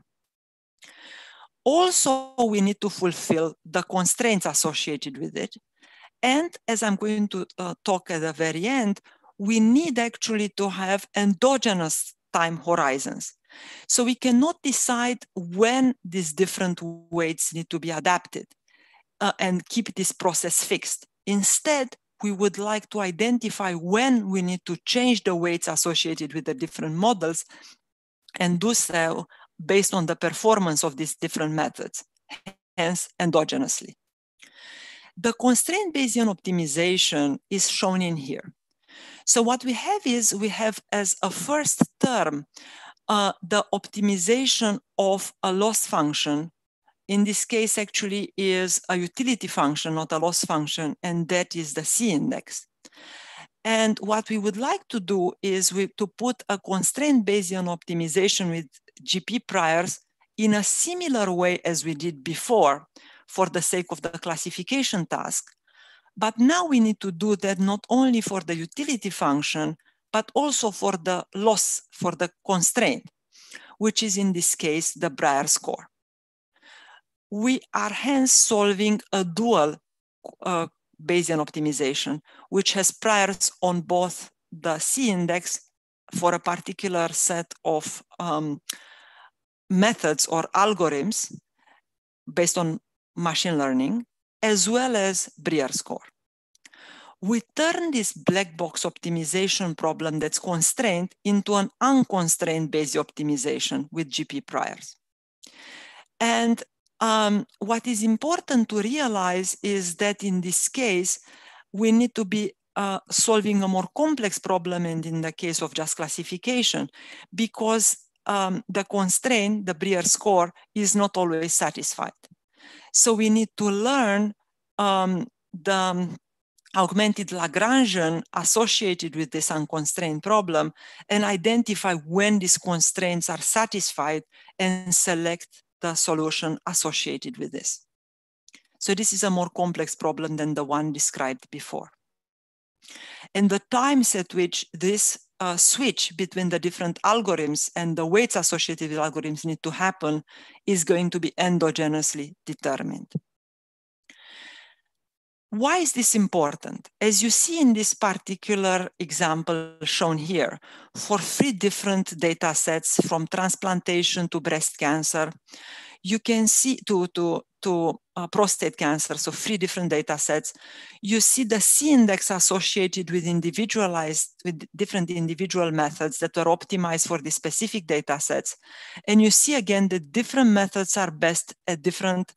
Also, we need to fulfill the constraints associated with it. And as I'm going to talk at the very end, we need actually to have endogenous time horizons. So we cannot decide when these different weights need to be adapted and keep this process fixed. Instead, we would like to identify when we need to change the weights associated with the different models and do so based on the performance of these different methods, hence endogenously. The constraint Bayesian optimization is shown in here. So what we have is we have as a first term the optimization of a loss function. In this case, actually is a utility function, not a loss function, and that is the C-index. And what we would like to do is to put a constraint Bayesian optimization with GP priors in a similar way as we did before, for the sake of the classification task. But now we need to do that not only for the utility function, but also for the loss, for the constraint, which is in this case the Breyer score. We are hence solving a dual Bayesian optimization, which has priors on both the C-index for a particular set of methods or algorithms based on machine learning, as well as Breyer score. We turn this black box optimization problem that's constrained into an unconstrained Bayesian optimization with GP priors. And what is important to realize is that in this case, we need to be solving a more complex problem, and in the case of just classification, because the constraint, the Breyer score, is not always satisfied. So we need to learn the augmented Lagrangian associated with this unconstrained problem and identify when these constraints are satisfied and select the solution associated with this. So this is a more complex problem than the one described before. And the times at which this switch between the different algorithms and the weights associated with algorithms need to happen is going to be endogenously determined. Why is this important? As you see in this particular example shown here, for 3 different data sets from transplantation to breast cancer, you can see to prostate cancer, so 3 different data sets, you see the C-index associated with different individual methods that are optimized for the specific data sets. And you see again that different methods are best at different,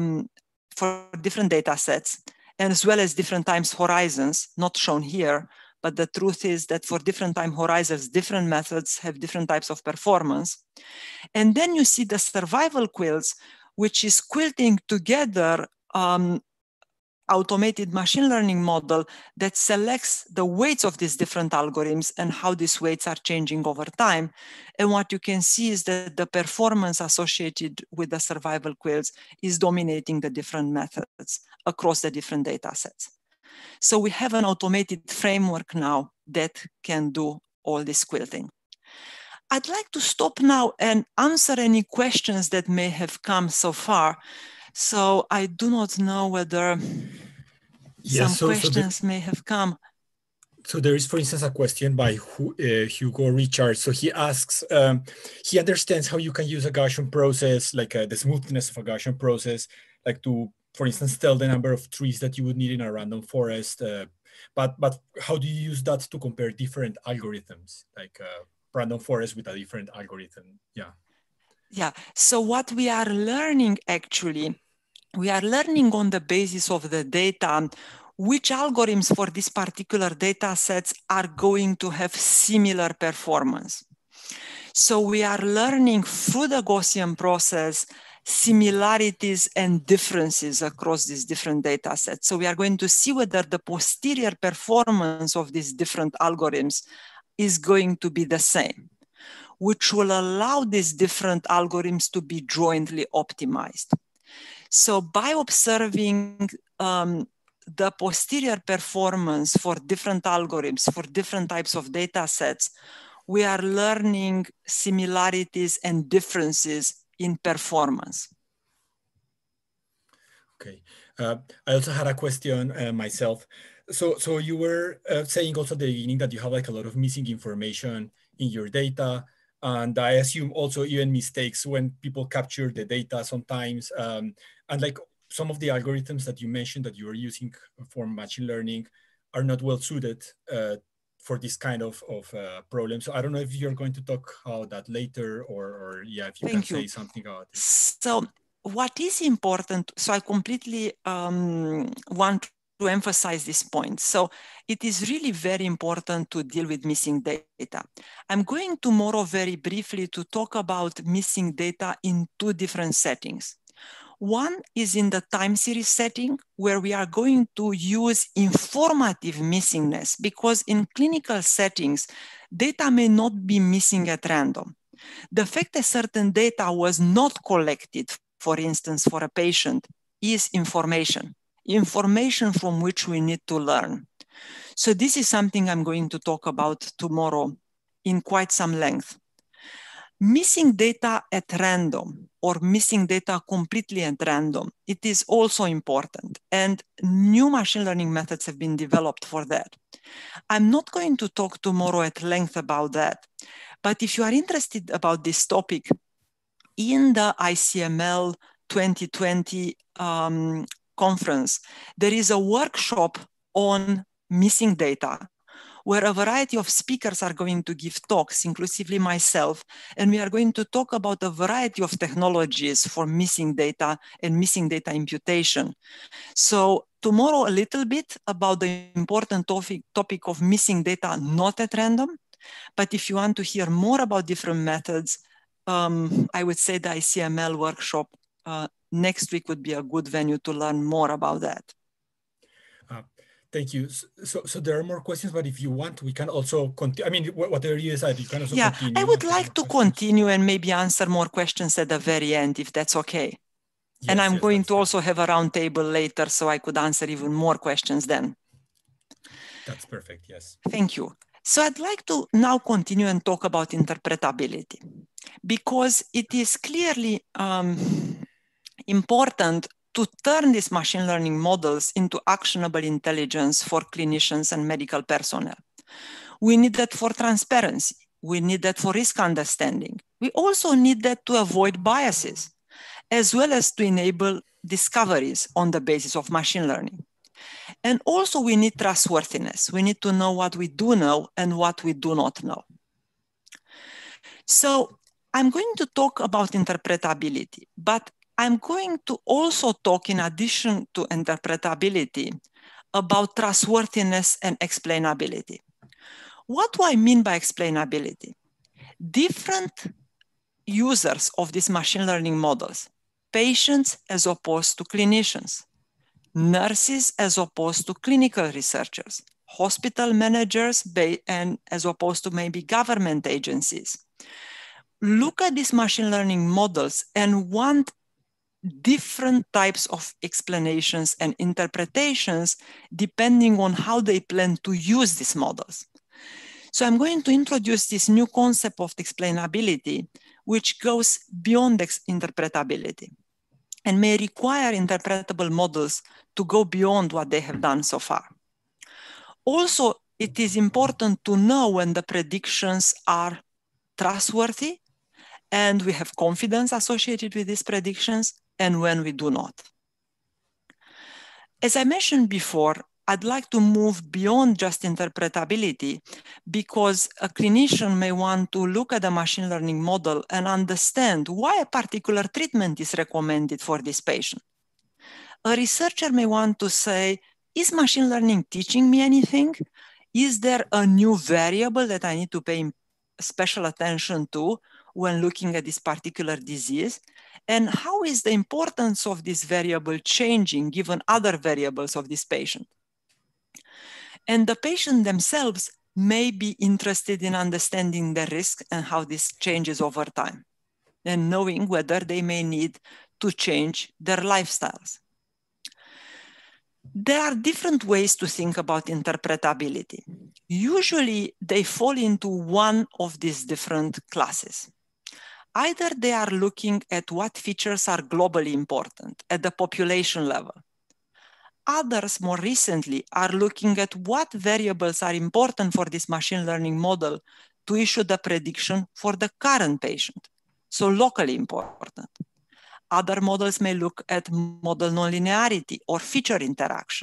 for different data sets, and as well as different times horizons, not shown here, but the truth is that for different time horizons, different methods have different types of performance. And then you see the survival quilts, which is quilting together automated machine learning model that selects the weights of these different algorithms and how these weights are changing over time. And what you can see is that the performance associated with the survival quilts is dominating the different methods across the different data sets. So we have an automated framework now that can do all this quilting. I'd like to stop now and answer any questions that may have come so far. So I do not know whether some questions may have come. So there is, for instance, a question by Hugo Richard. So he asks, he understands how you can use a Gaussian process, like the smoothness of a Gaussian process, like to, for instance, tell the number of trees that you would need in a random forest. But how do you use that to compare different algorithms, like random forest with a different algorithm? Yeah. So what we are learning actually, we are learning on the basis of the data which algorithms for these particular data sets are going to have similar performance. So we are learning through the Gaussian process similarities and differences across these different data sets. So we are going to see whether the posterior performance of these different algorithms is going to be the same, which will allow these different algorithms to be jointly optimized. So by observing the posterior performance for different algorithms, for different types of data sets, we are learning similarities and differences in performance. Okay. I also had a question myself. So you were saying also at the beginning that you have like a lot of missing information in your data. And I assume also even mistakes when people capture the data sometimes. And like some of the algorithms that you mentioned that you are using for machine learning are not well suited for this kind of problem. So I don't know if you're going to talk about that later or yeah, if you can say something about it. So what is important, so I completely want to emphasize this point. So it is really very important to deal with missing data. I'm going tomorrow very briefly to talk about missing data in two different settings. One is in the time series setting, where we are going to use informative missingness, because in clinical settings, data may not be missing at random. The fact that certain data was not collected, for instance, for a patient, is information from which we need to learn. So this is something I'm going to talk about tomorrow in quite some length. Missing data at random or missing data completely at random, it is also important, and new machine learning methods have been developed for that. I'm not going to talk tomorrow at length about that, but if you are interested about this topic, in the ICML 2020 conference, there is a workshop on missing data, where a variety of speakers are going to give talks, inclusively myself, and we are going to talk about a variety of technologies for missing data and missing data imputation. So tomorrow, a little bit about the important topic of missing data not at random. But if you want to hear more about different methods, I would say the ICML workshop next week would be a good venue to learn more about that. Thank you. So there are more questions, but if you want, we can also continue. I mean, whatever you decide, you can also continue. I would like to continue and maybe answer more questions at the very end, if that's okay. Yes, and I'm going to also have a round table later, so I could answer even more questions then. That's perfect, yes. Thank you. So I'd like to now continue and talk about interpretability, because it is clearly important to turn these machine learning models into actionable intelligence for clinicians and medical personnel. We need that for transparency. We need that for risk understanding. We also need that to avoid biases, as well as to enable discoveries on the basis of machine learning. And also we need trustworthiness. We need to know what we do know and what we do not know. So I'm going to talk about interpretability, but I'm going to also talk, in addition to interpretability, about trustworthiness and explainability. What do I mean by explainability? Different users of these machine learning models, patients as opposed to clinicians, nurses as opposed to clinical researchers, hospital managers and as opposed to maybe government agencies, look at these machine learning models and want different types of explanations and interpretations depending on how they plan to use these models. So I'm going to introduce this new concept of explainability, which goes beyond interpretability and may require interpretable models to go beyond what they have done so far. Also, it is important to know when the predictions are trustworthy and we have confidence associated with these predictions, and when we do not. As I mentioned before, I'd like to move beyond just interpretability because a clinician may want to look at a machine learning model and understand why a particular treatment is recommended for this patient. A researcher may want to say, is machine learning teaching me anything? Is there a new variable that I need to pay special attention to when looking at this particular disease? And how is the importance of this variable changing given other variables of this patient? And the patient themselves may be interested in understanding the risk and how this changes over time, and knowing whether they may need to change their lifestyles. There are different ways to think about interpretability. Usually, they fall into one of these different classes. Either they are looking at what features are globally important at the population level. Others, more recently, are looking at what variables are important for this machine learning model to issue the prediction for the current patient, so locally important. Other models may look at model nonlinearity or feature interaction.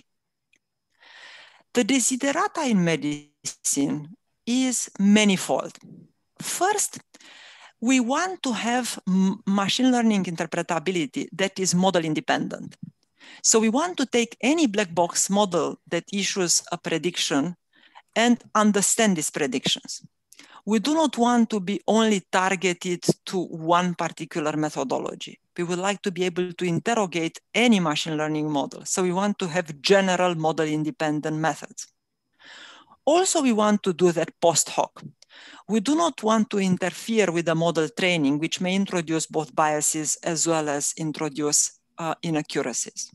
The desiderata in medicine is manifold. First, we want to have machine learning interpretability that is model independent. So we want to take any black box model that issues a prediction and understand these predictions. We do not want to be only targeted to one particular methodology. We would like to be able to interrogate any machine learning model. So we want to have general model independent methods. Also, we want to do that post-hoc. We do not want to interfere with the model training, which may introduce both biases as well as introduce inaccuracies.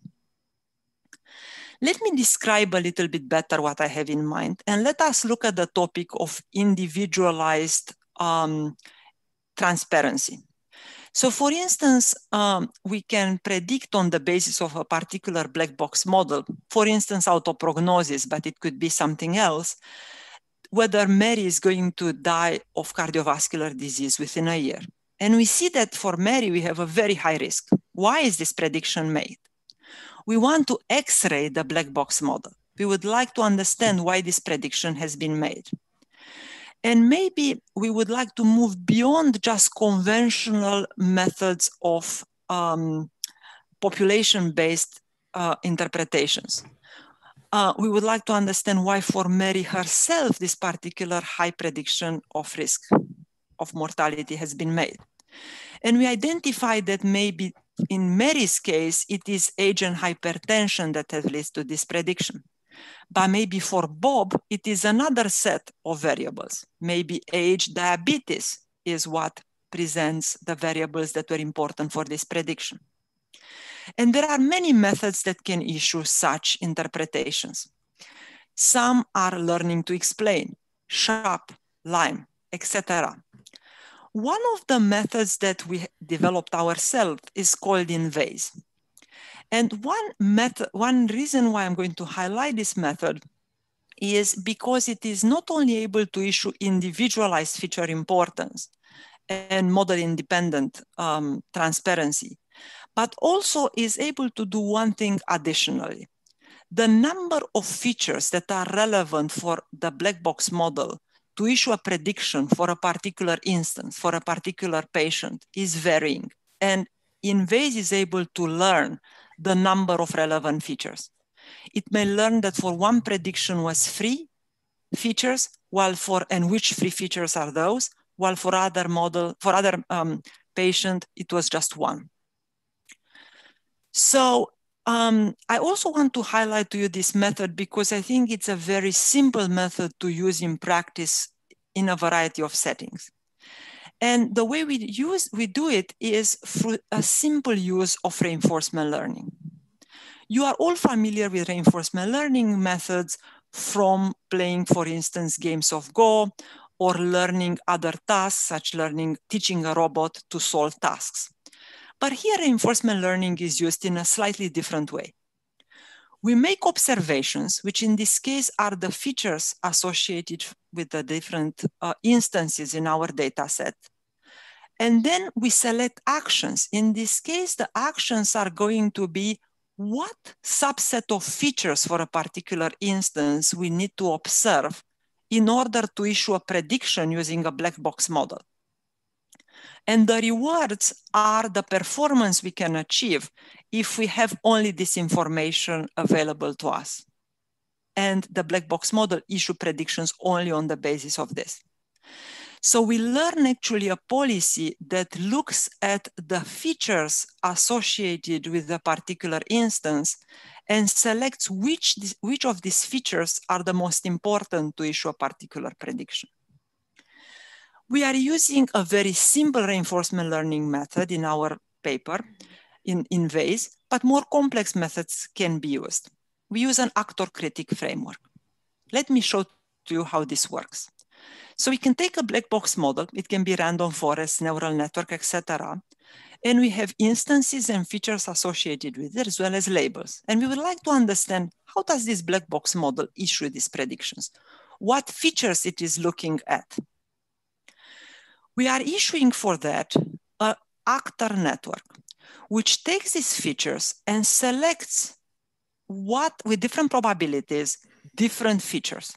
Let me describe a little bit better what I have in mind, and let us look at the topic of individualized transparency. So for instance, we can predict on the basis of a particular black box model, for instance, AutoPrognosis, but it could be something else, whether Mary is going to die of cardiovascular disease within a year. And we see that for Mary, we have a very high risk. Why is this prediction made? We want to X-ray the black box model. We would like to understand why this prediction has been made. And maybe we would like to move beyond just conventional methods of population-based interpretations. We would like to understand why for Mary herself, this particular high prediction of risk of mortality has been made. And we identify that maybe in Mary's case, it is age and hypertension that has led to this prediction. But maybe for Bob, it is another set of variables. Maybe age, diabetes is what presents the variables that were important for this prediction. And there are many methods that can issue such interpretations. Some are learning to explain, Sharp, Lime, etc. One of the methods that we developed ourselves is called InVase. And one reason why I'm going to highlight this method is because it is not only able to issue individualized feature importance and model independent transparency, but also is able to do one thing additionally. The number of features that are relevant for the black box model to issue a prediction for a particular instance, for a particular patient, is varying. And InVase is able to learn the number of relevant features. It may learn that for one prediction was free, features, while and which 3 features are those, while for other patient, it was just 1. So I also want to highlight to you this method because I think it's a very simple method to use in practice in a variety of settings. And the way we do it is through a simple use of reinforcement learning. You are all familiar with reinforcement learning methods from playing, for instance, games of Go, or learning other tasks, such teaching a robot to solve tasks. But here reinforcement learning is used in a slightly different way. We make observations, which in this case are the features associated with the different instances in our data set. And then we select actions. In this case, the actions are going to be what subset of features for a particular instance we need to observe in order to issue a prediction using a black box model. And the rewards are the performance we can achieve if we have only this information available to us. And the black box model issue predictions only on the basis of this. So we learn actually a policy that looks at the features associated with the particular instance and selects which of these features are the most important to issue a particular prediction. We are using a very simple reinforcement learning method in our paper in Bayes, but more complex methods can be used. We use an actor-critic framework. Let me show to you how this works. So we can take a black box model. It can be random forest, neural network, etc. And we have instances and features associated with it, as well as labels. And we would like to understand, how does this black box model issue these predictions? What features it is looking at? We are issuing for that an actor network, which takes these features and selects with different probabilities, different features.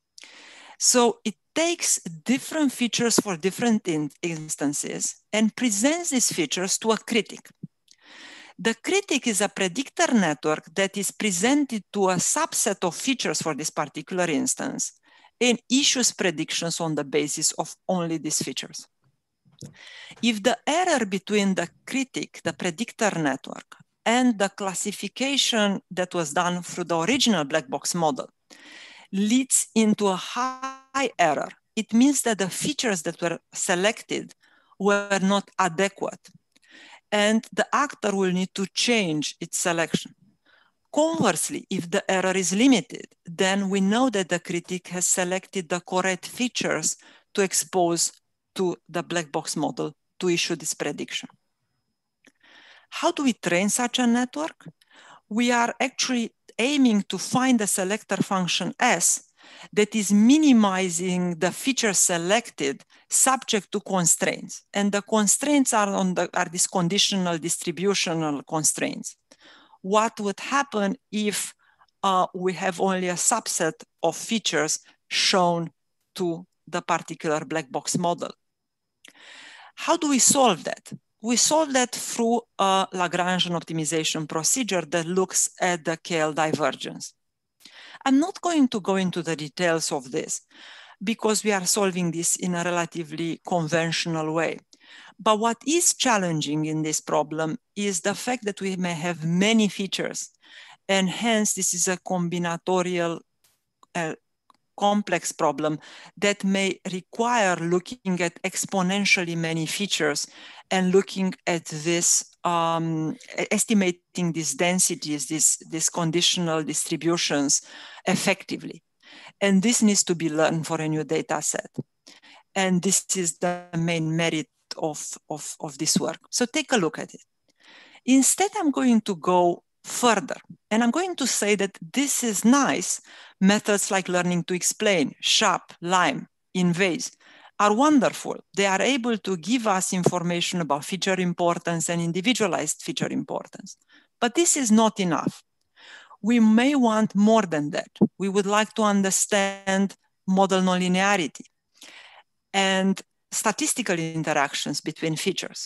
So it takes different features for different instances and presents these features to a critic. The critic is a predictor network that is presented to a subset of features for this particular instance and issues predictions on the basis of only these features. If the error between the critic, the predictor network, and the classification that was done through the original black box model leads into a high error, it means that the features that were selected were not adequate, and the actor will need to change its selection. Conversely, if the error is limited, then we know that the critic has selected the correct features to expose to the black box model to issue this prediction. How do we train such a network? We are actually aiming to find a selector function S that is minimizing the features selected subject to constraints. And the constraints are these conditional distributional constraints. What would happen if we have only a subset of features shown to the particular black box model? How do we solve that? We solve that through a Lagrangian optimization procedure that looks at the KL divergence. I'm not going to go into the details of this because we are solving this in a relatively conventional way. But what is challenging in this problem is the fact that we may have many features, and hence this is a combinatorial complex problem that may require looking at exponentially many features and looking at this, estimating these densities, these conditional distributions effectively. And this needs to be learned for a new data set. And this is the main merit of this work. So take a look at it. Instead, I'm going to go further, and I'm going to say that this is nice. Methods like learning to explain, SHAP, LIME, InVase are wonderful. They are able to give us information about feature importance and individualized feature importance. But this is not enough. We may want more than that. We would like to understand model nonlinearity and statistical interactions between features.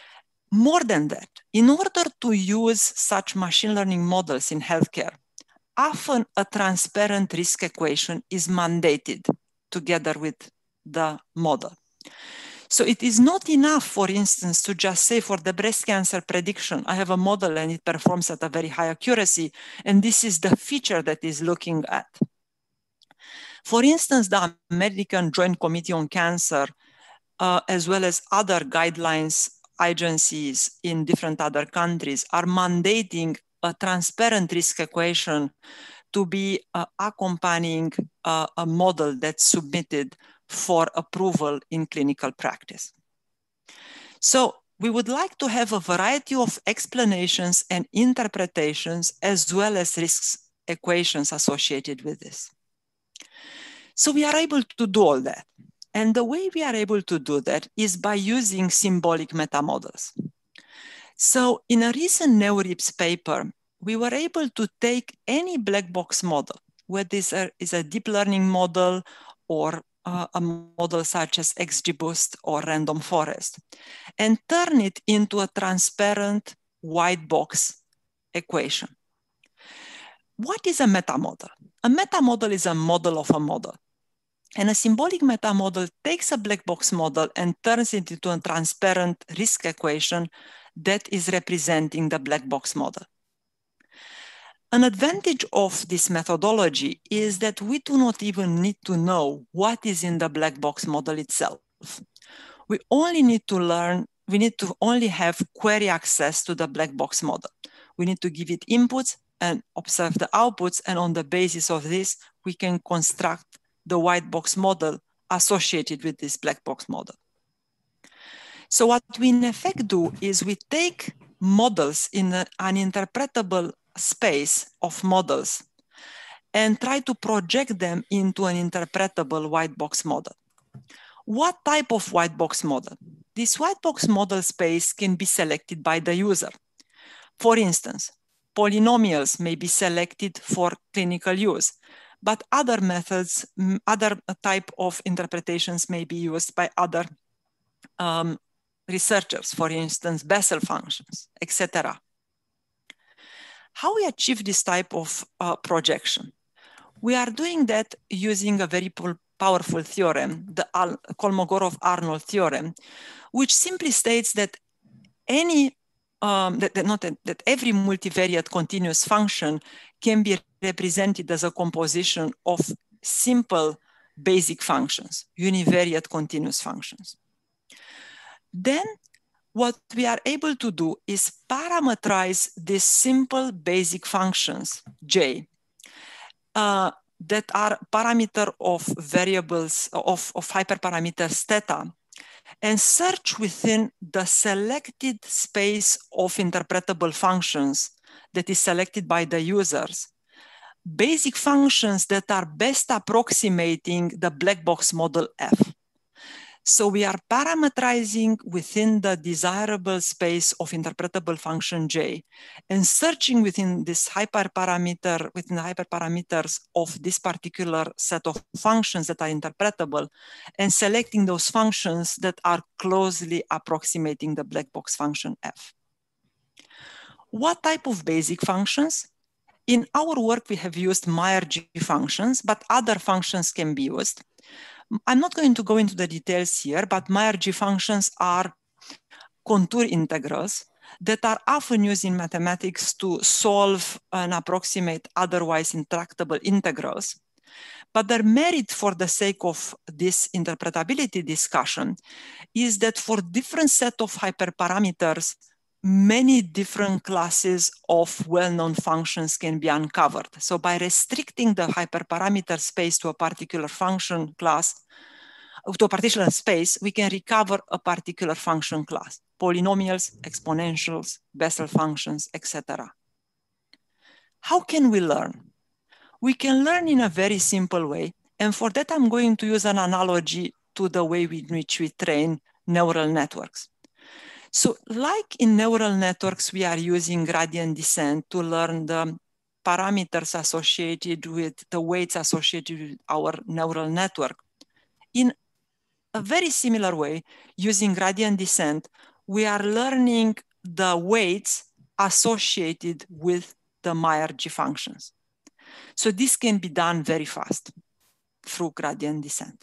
More than that, in order to use such machine learning models in healthcare, often a transparent risk equation is mandated together with the model. So it is not enough, for instance, to just say for the breast cancer prediction, I have a model and it performs at a very high accuracy, and this is the feature that is looking at. For instance, the American Joint Committee on Cancer, as well as other guidelines agencies in different other countries, are mandating a transparent risk equation to be accompanying a model that's submitted for approval in clinical practice. So we would like to have a variety of explanations and interpretations as well as risk equations associated with this. So we are able to do all that. And the way we are able to do that is by using symbolic metamodels. So in a recent NeurIPS paper, we were able to take any black box model, whether this is a deep learning model or a model such as XGBoost or Random Forest, and turn it into a transparent white box equation. What is a metamodel? A metamodel is a model of a model. And a symbolic metamodel takes a black box model and turns it into a transparent risk equation that is representing the black box model. An advantage of this methodology is that we do not even need to know what is in the black box model itself. We only need to learn, we need to only have query access to the black box model. We need to give it inputs and observe the outputs, and on the basis of this, we can construct the white box model associated with this black box model. So what we in effect do is we take models in an interpretable space of models and try to project them into an interpretable white box model. What type of white box model? This white box model space can be selected by the user. For instance, polynomials may be selected for clinical use, but other methods, other type of interpretations may be used by other researchers, for instance, Bessel functions, etc. How we achieve this type of projection? We are doing that using a very powerful theorem, the Kolmogorov-Arnold theorem, which simply states that any that every multivariate continuous function can be represented as a composition of simple basic functions, univariate continuous functions. Then what we are able to do is parameterize these simple basic functions, J, that are parameter of variables of hyperparameters theta, and search within the selected space of interpretable functions that is selected by the users, basic functions that are best approximating the black box model F. So we are parameterizing within the desirable space of interpretable function J and searching within this hyperparameter, within the hyperparameters of this particular set of functions that are interpretable and selecting those functions that are closely approximating the black box function F. What type of basic functions? In our work, we have used Meyer-G functions, but other functions can be used. I'm not going to go into the details here, but Meyer-G functions are contour integrals that are often used in mathematics to solve and approximate otherwise intractable integrals. But their merit for the sake of this interpretability discussion is that for different set of hyperparameters, many different classes of well-known functions can be uncovered. So by restricting the hyperparameter space to a particular function class, to a particular space, we can recover a particular function class, polynomials, exponentials, Bessel functions, etc. How can we learn? We can learn in a very simple way. And for that, I'm going to use an analogy to the way in which we train neural networks. So like in neural networks, we are using gradient descent to learn the parameters associated with the weights associated with our neural network. In a very similar way, using gradient descent, we are learning the weights associated with the Meyer-G functions. So this can be done very fast through gradient descent.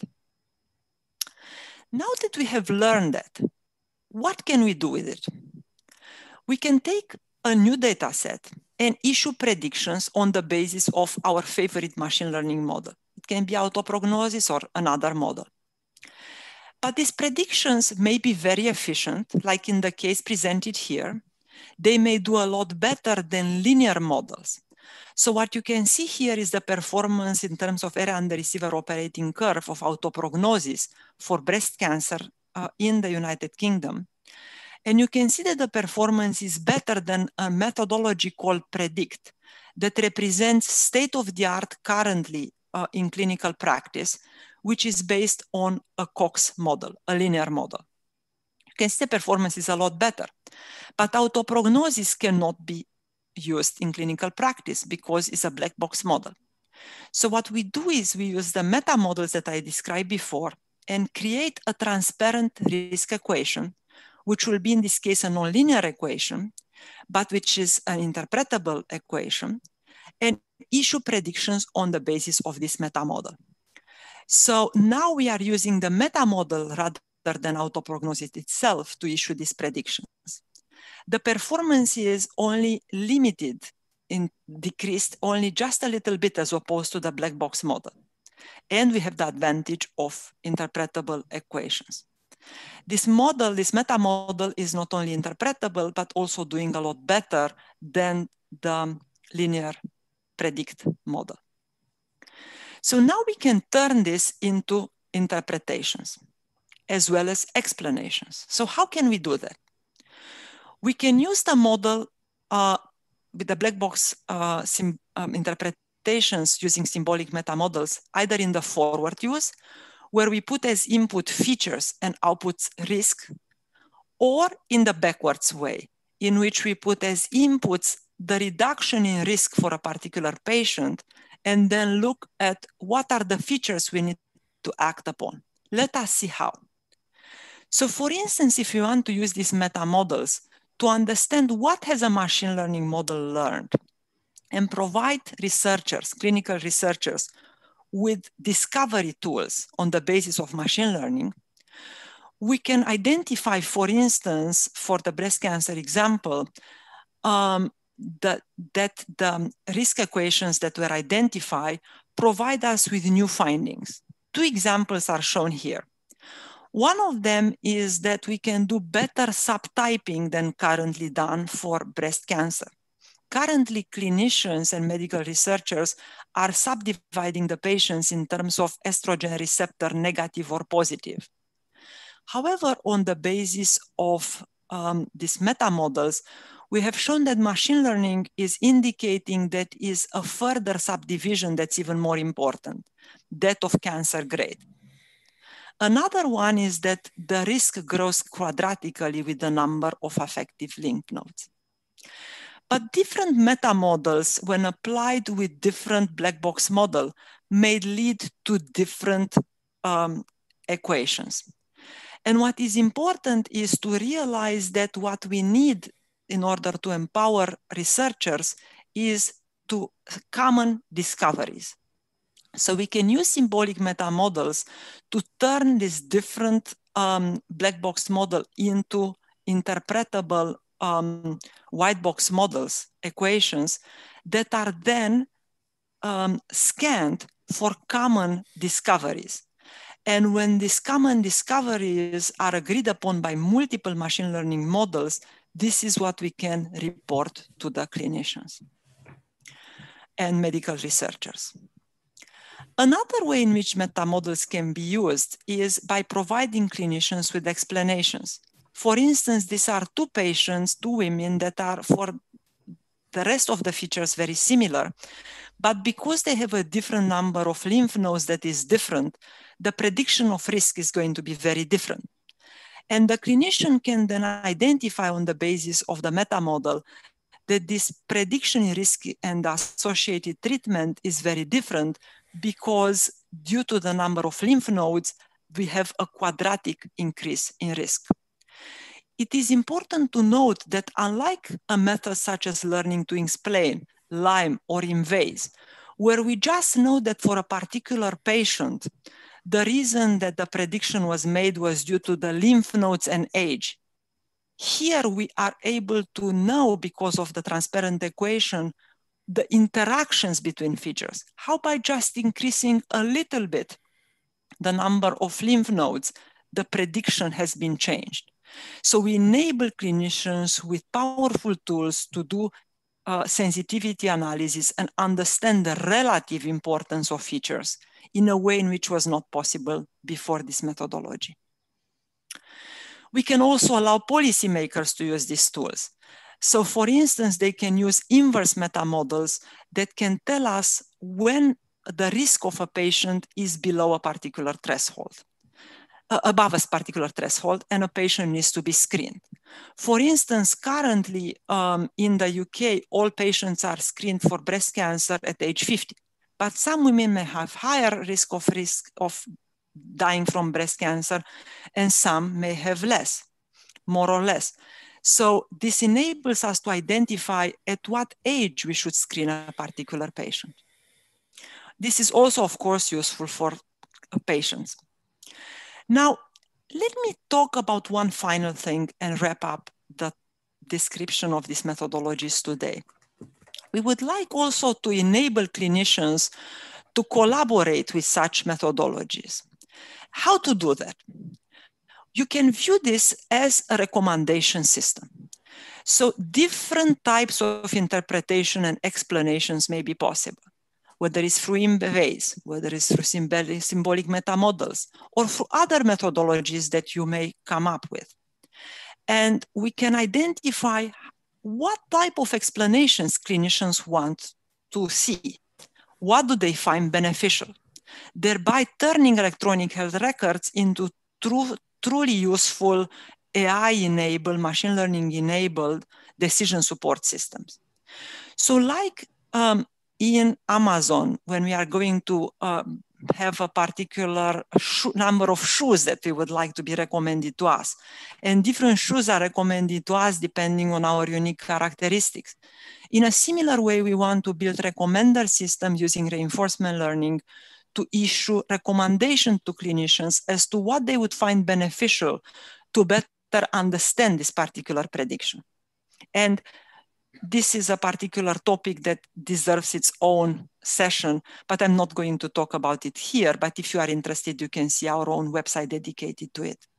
Now that we have learned that, what can we do with it? We can take a new data set and issue predictions on the basis of our favorite machine learning model. It can be AutoPrognosis or another model. But these predictions may be very efficient, like in the case presented here. They may do a lot better than linear models. So what you can see here is the performance in terms of area under receiver operating curve of AutoPrognosis for breast cancer in the United Kingdom. And you can see that the performance is better than a methodology called PREDICT that represents state-of-the-art currently in clinical practice, which is based on a Cox model, a linear model. You can see the performance is a lot better, but AutoPrognosis cannot be used in clinical practice because it's a black box model. So what we do is we use the meta models that I described before and create a transparent risk equation, which will be in this case a nonlinear equation, but which is an interpretable equation, and issue predictions on the basis of this meta model. So now we are using the meta model rather than AutoPrognosis itself to issue these predictions. The performance is only limited, decreased only just a little bit as opposed to the black box model. And we have the advantage of interpretable equations. This model, this meta model, is not only interpretable, but also doing a lot better than the linear predict model. So now we can turn this into interpretations as well as explanations. So how can we do that? We can use the model with the black box interpretations using symbolic meta models, either in the forward use, where we put as input features and outputs risk, or in the backwards way, in which we put as inputs the reduction in risk for a particular patient, and then look at what are the features we need to act upon. Let us see how. So for instance, if you want to use these meta models to understand what has a machine learning model learned and provide researchers, clinical researchers, with discovery tools on the basis of machine learning, we can identify, for instance, for the breast cancer example, that the risk equations that were identified provide us with new findings. Two examples are shown here. One of them is that we can do better subtyping than currently done for breast cancer. Currently, clinicians and medical researchers are subdividing the patients in terms of estrogen receptor negative or positive. However, on the basis of these meta models, we have shown that machine learning is indicating that is a further subdivision that's even more important, that of cancer grade. Another one is that the risk grows quadratically with the number of affective lymph nodes. But different meta models, when applied with different black box model, may lead to different equations. And what is important is to realize that what we need in order to empower researchers is to common discoveries. So we can use symbolic meta models to turn this different black box model into interpretable white box models, equations that are then scanned for common discoveries. And when these common discoveries are agreed upon by multiple machine learning models, this is what we can report to the clinicians and medical researchers. Another way in which meta models can be used is by providing clinicians with explanations. For instance, these are two patients, two women that are for the rest of the features very similar, but because they have a different number of lymph nodes that is different, the prediction of risk is going to be very different. And the clinician can then identify on the basis of the meta model that this prediction in risk and associated treatment is very different because due to the number of lymph nodes, we have a quadratic increase in risk. It is important to note that unlike a method such as learning to explain, LIME, or InVase, where we just know that for a particular patient, the reason that the prediction was made was due to the lymph nodes and age. Here we are able to know, because of the transparent equation, the interactions between features. How by just increasing a little bit the number of lymph nodes, the prediction has been changed. So we enable clinicians with powerful tools to do sensitivity analysis and understand the relative importance of features in a way in which was not possible before this methodology. We can also allow policymakers to use these tools. So for instance, they can use inverse meta models that can tell us when the risk of a patient is below a particular threshold, above a particular threshold, and a patient needs to be screened. For instance, currently in the UK, all patients are screened for breast cancer at age 50, but some women may have higher risk of dying from breast cancer, and some may have less, more or less. So this enables us to identify at what age we should screen a particular patient. This is also, of course, useful for patients. Now, let me talk about one final thing and wrap up the description of these methodologies today. We would like also to enable clinicians to collaborate with such methodologies. How to do that? You can view this as a recommendation system. So different types of interpretation and explanations may be possible, whether it's through IMBAs, whether it's through symbolic meta models, or through other methodologies that you may come up with. And we can identify what type of explanations clinicians want to see. What do they find beneficial? Thereby turning electronic health records into truly useful AI-enabled, machine learning-enabled decision support systems. So like in Amazon, when we are going to have a particular number of shoes that we would like to be recommended to us, and different shoes are recommended to us depending on our unique characteristics. In a similar way, we want to build recommender systems using reinforcement learning to issue recommendations to clinicians as to what they would find beneficial to better understand this particular prediction. And this is a particular topic that deserves its own session, but I'm not going to talk about it here. But if you are interested, you can see our own website dedicated to it.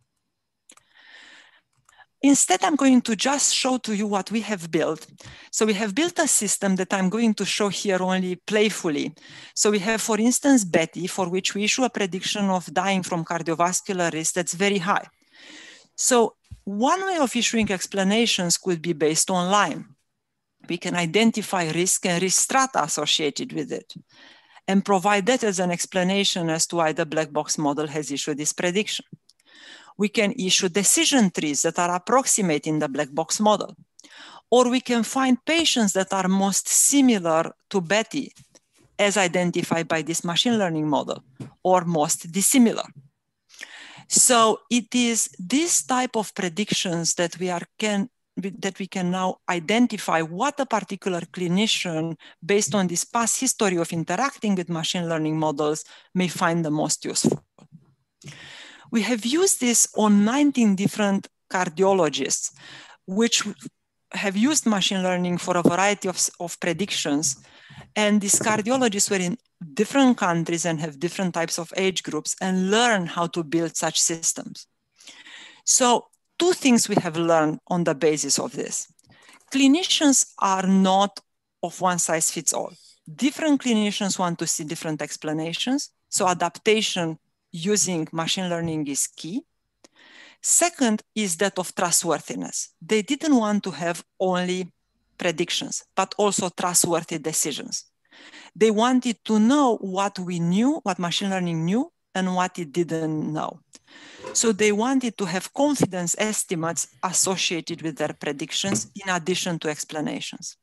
Instead, I'm going to just show to you what we have built. So we have built a system that I'm going to show here only playfully. So we have, for instance, Betty, for which we issue a prediction of dying from cardiovascular risk that's very high. So one way of issuing explanations could be based on Lyme. We can identify risk and risk strata associated with it and provide that as an explanation as to why the black box model has issued this prediction. We can issue decision trees that are approximating the black box model. Or we can find patients that are most similar to Betty as identified by this machine learning model, or most dissimilar. So it is this type of predictions that we can now identify what a particular clinician, based on this past history of interacting with machine learning models, may find the most useful. We have used this on 19 different cardiologists, which have used machine learning for a variety of predictions. And these cardiologists were in different countries and have different types of age groups and learn how to build such systems. So two things we have learned on the basis of this. Clinicians are not of one size fits all. Different clinicians want to see different explanations. So adaptation using machine learning is key. Second is that of trustworthiness. They didn't want to have only predictions, but also trustworthy decisions. They wanted to know what we knew, what machine learning knew, and what it didn't know. So they wanted to have confidence estimates associated with their predictions in addition to explanations.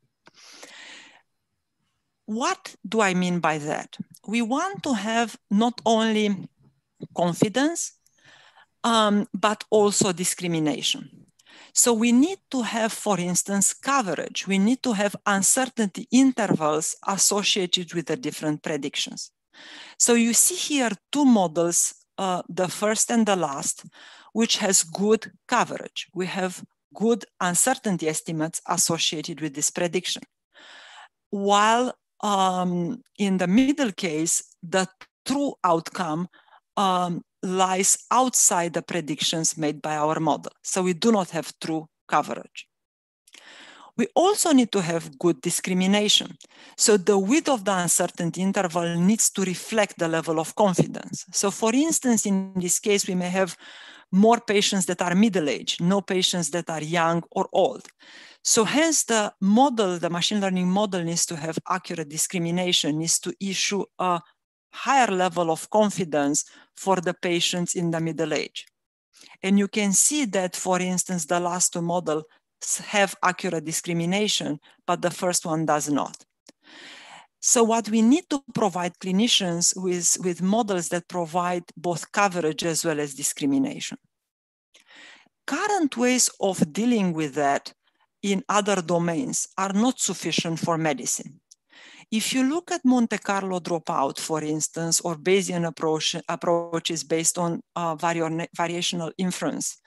What do I mean by that? We want to have not only confidence, but also discrimination. So we need to have, for instance, coverage. We need to have uncertainty intervals associated with the different predictions. So you see here two models, the first and the last, which has good coverage. We have good uncertainty estimates associated with this prediction. While in the middle case, the true outcome lies outside the predictions made by our model. So we do not have true coverage. We also need to have good discrimination. So the width of the uncertainty interval needs to reflect the level of confidence. So for instance, in this case, we may have more patients that are middle-aged, no patients that are young or old. So hence the model, the machine learning model needs to have accurate discrimination, needs to issue a higher level of confidence for the patients in the middle age. And you can see that, for instance, the last two models have accurate discrimination, but the first one does not. So what we need to provide clinicians with models that provide both coverage as well as discrimination. Current ways of dealing with that in other domains are not sufficient for medicine. If you look at Monte Carlo dropout, for instance, or Bayesian approaches based on variational inference,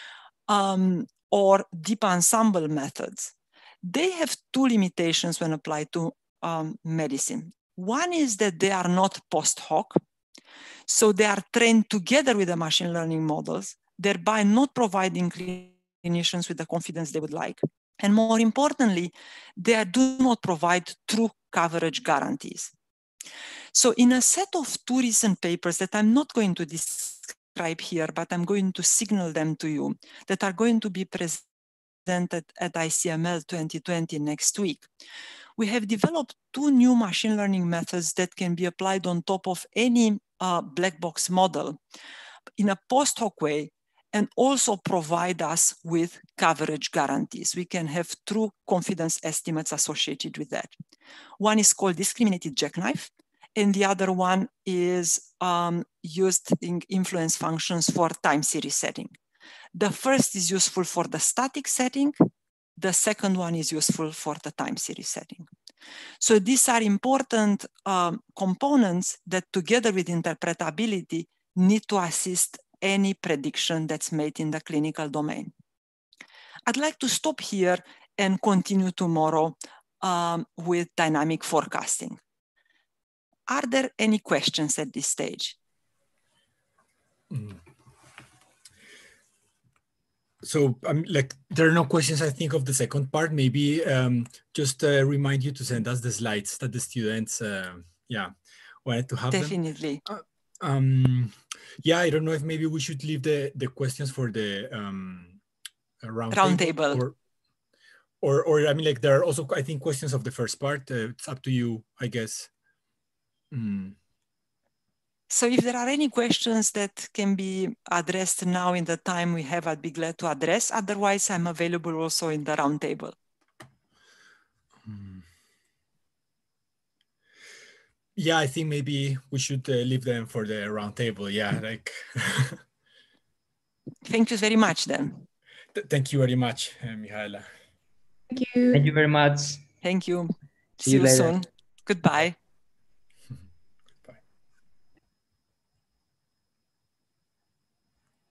or deep ensemble methods, they have two limitations when applied to medicine. One is that they are not post-hoc, so they are trained together with the machine learning models, thereby not providing clinicians with the confidence they would like. And more importantly, they do not provide true coverage guarantees. So in a set of two recent papers that I'm not going to describe here, but I'm going to signal them to you, that are going to be presented at ICML 2020 next week, we have developed two new machine learning methods that can be applied on top of any black box model in a post-hoc way, and also provide us with coverage guarantees. We can have true confidence estimates associated with that. One is called discriminated jackknife, and the other one is used in influence functions for time series setting. The first is useful for the static setting. The second one is useful for the time series setting. So these are important components that, together with interpretability, need to assist any prediction that's made in the clinical domain. I'd like to stop here and continue tomorrow with dynamic forecasting. Are there any questions at this stage? So like, there are no questions, I think, of the second part. Maybe just remind you to send us the slides that the students wanted to have. Definitely. Yeah, I don't know if maybe we should leave the questions for the round table. Or I mean, like, there are also, I think, questions of the first part. It's up to you, I guess. So if there are any questions that can be addressed now in the time we have, I'd be glad to address. Otherwise, I'm available also in the round table. Yeah, I think maybe we should leave them for the round table. Yeah, like. Thank you very much then. Thank you very much, Mihaela. Thank you. Thank you very much. Thank you. See you later. Soon. Goodbye.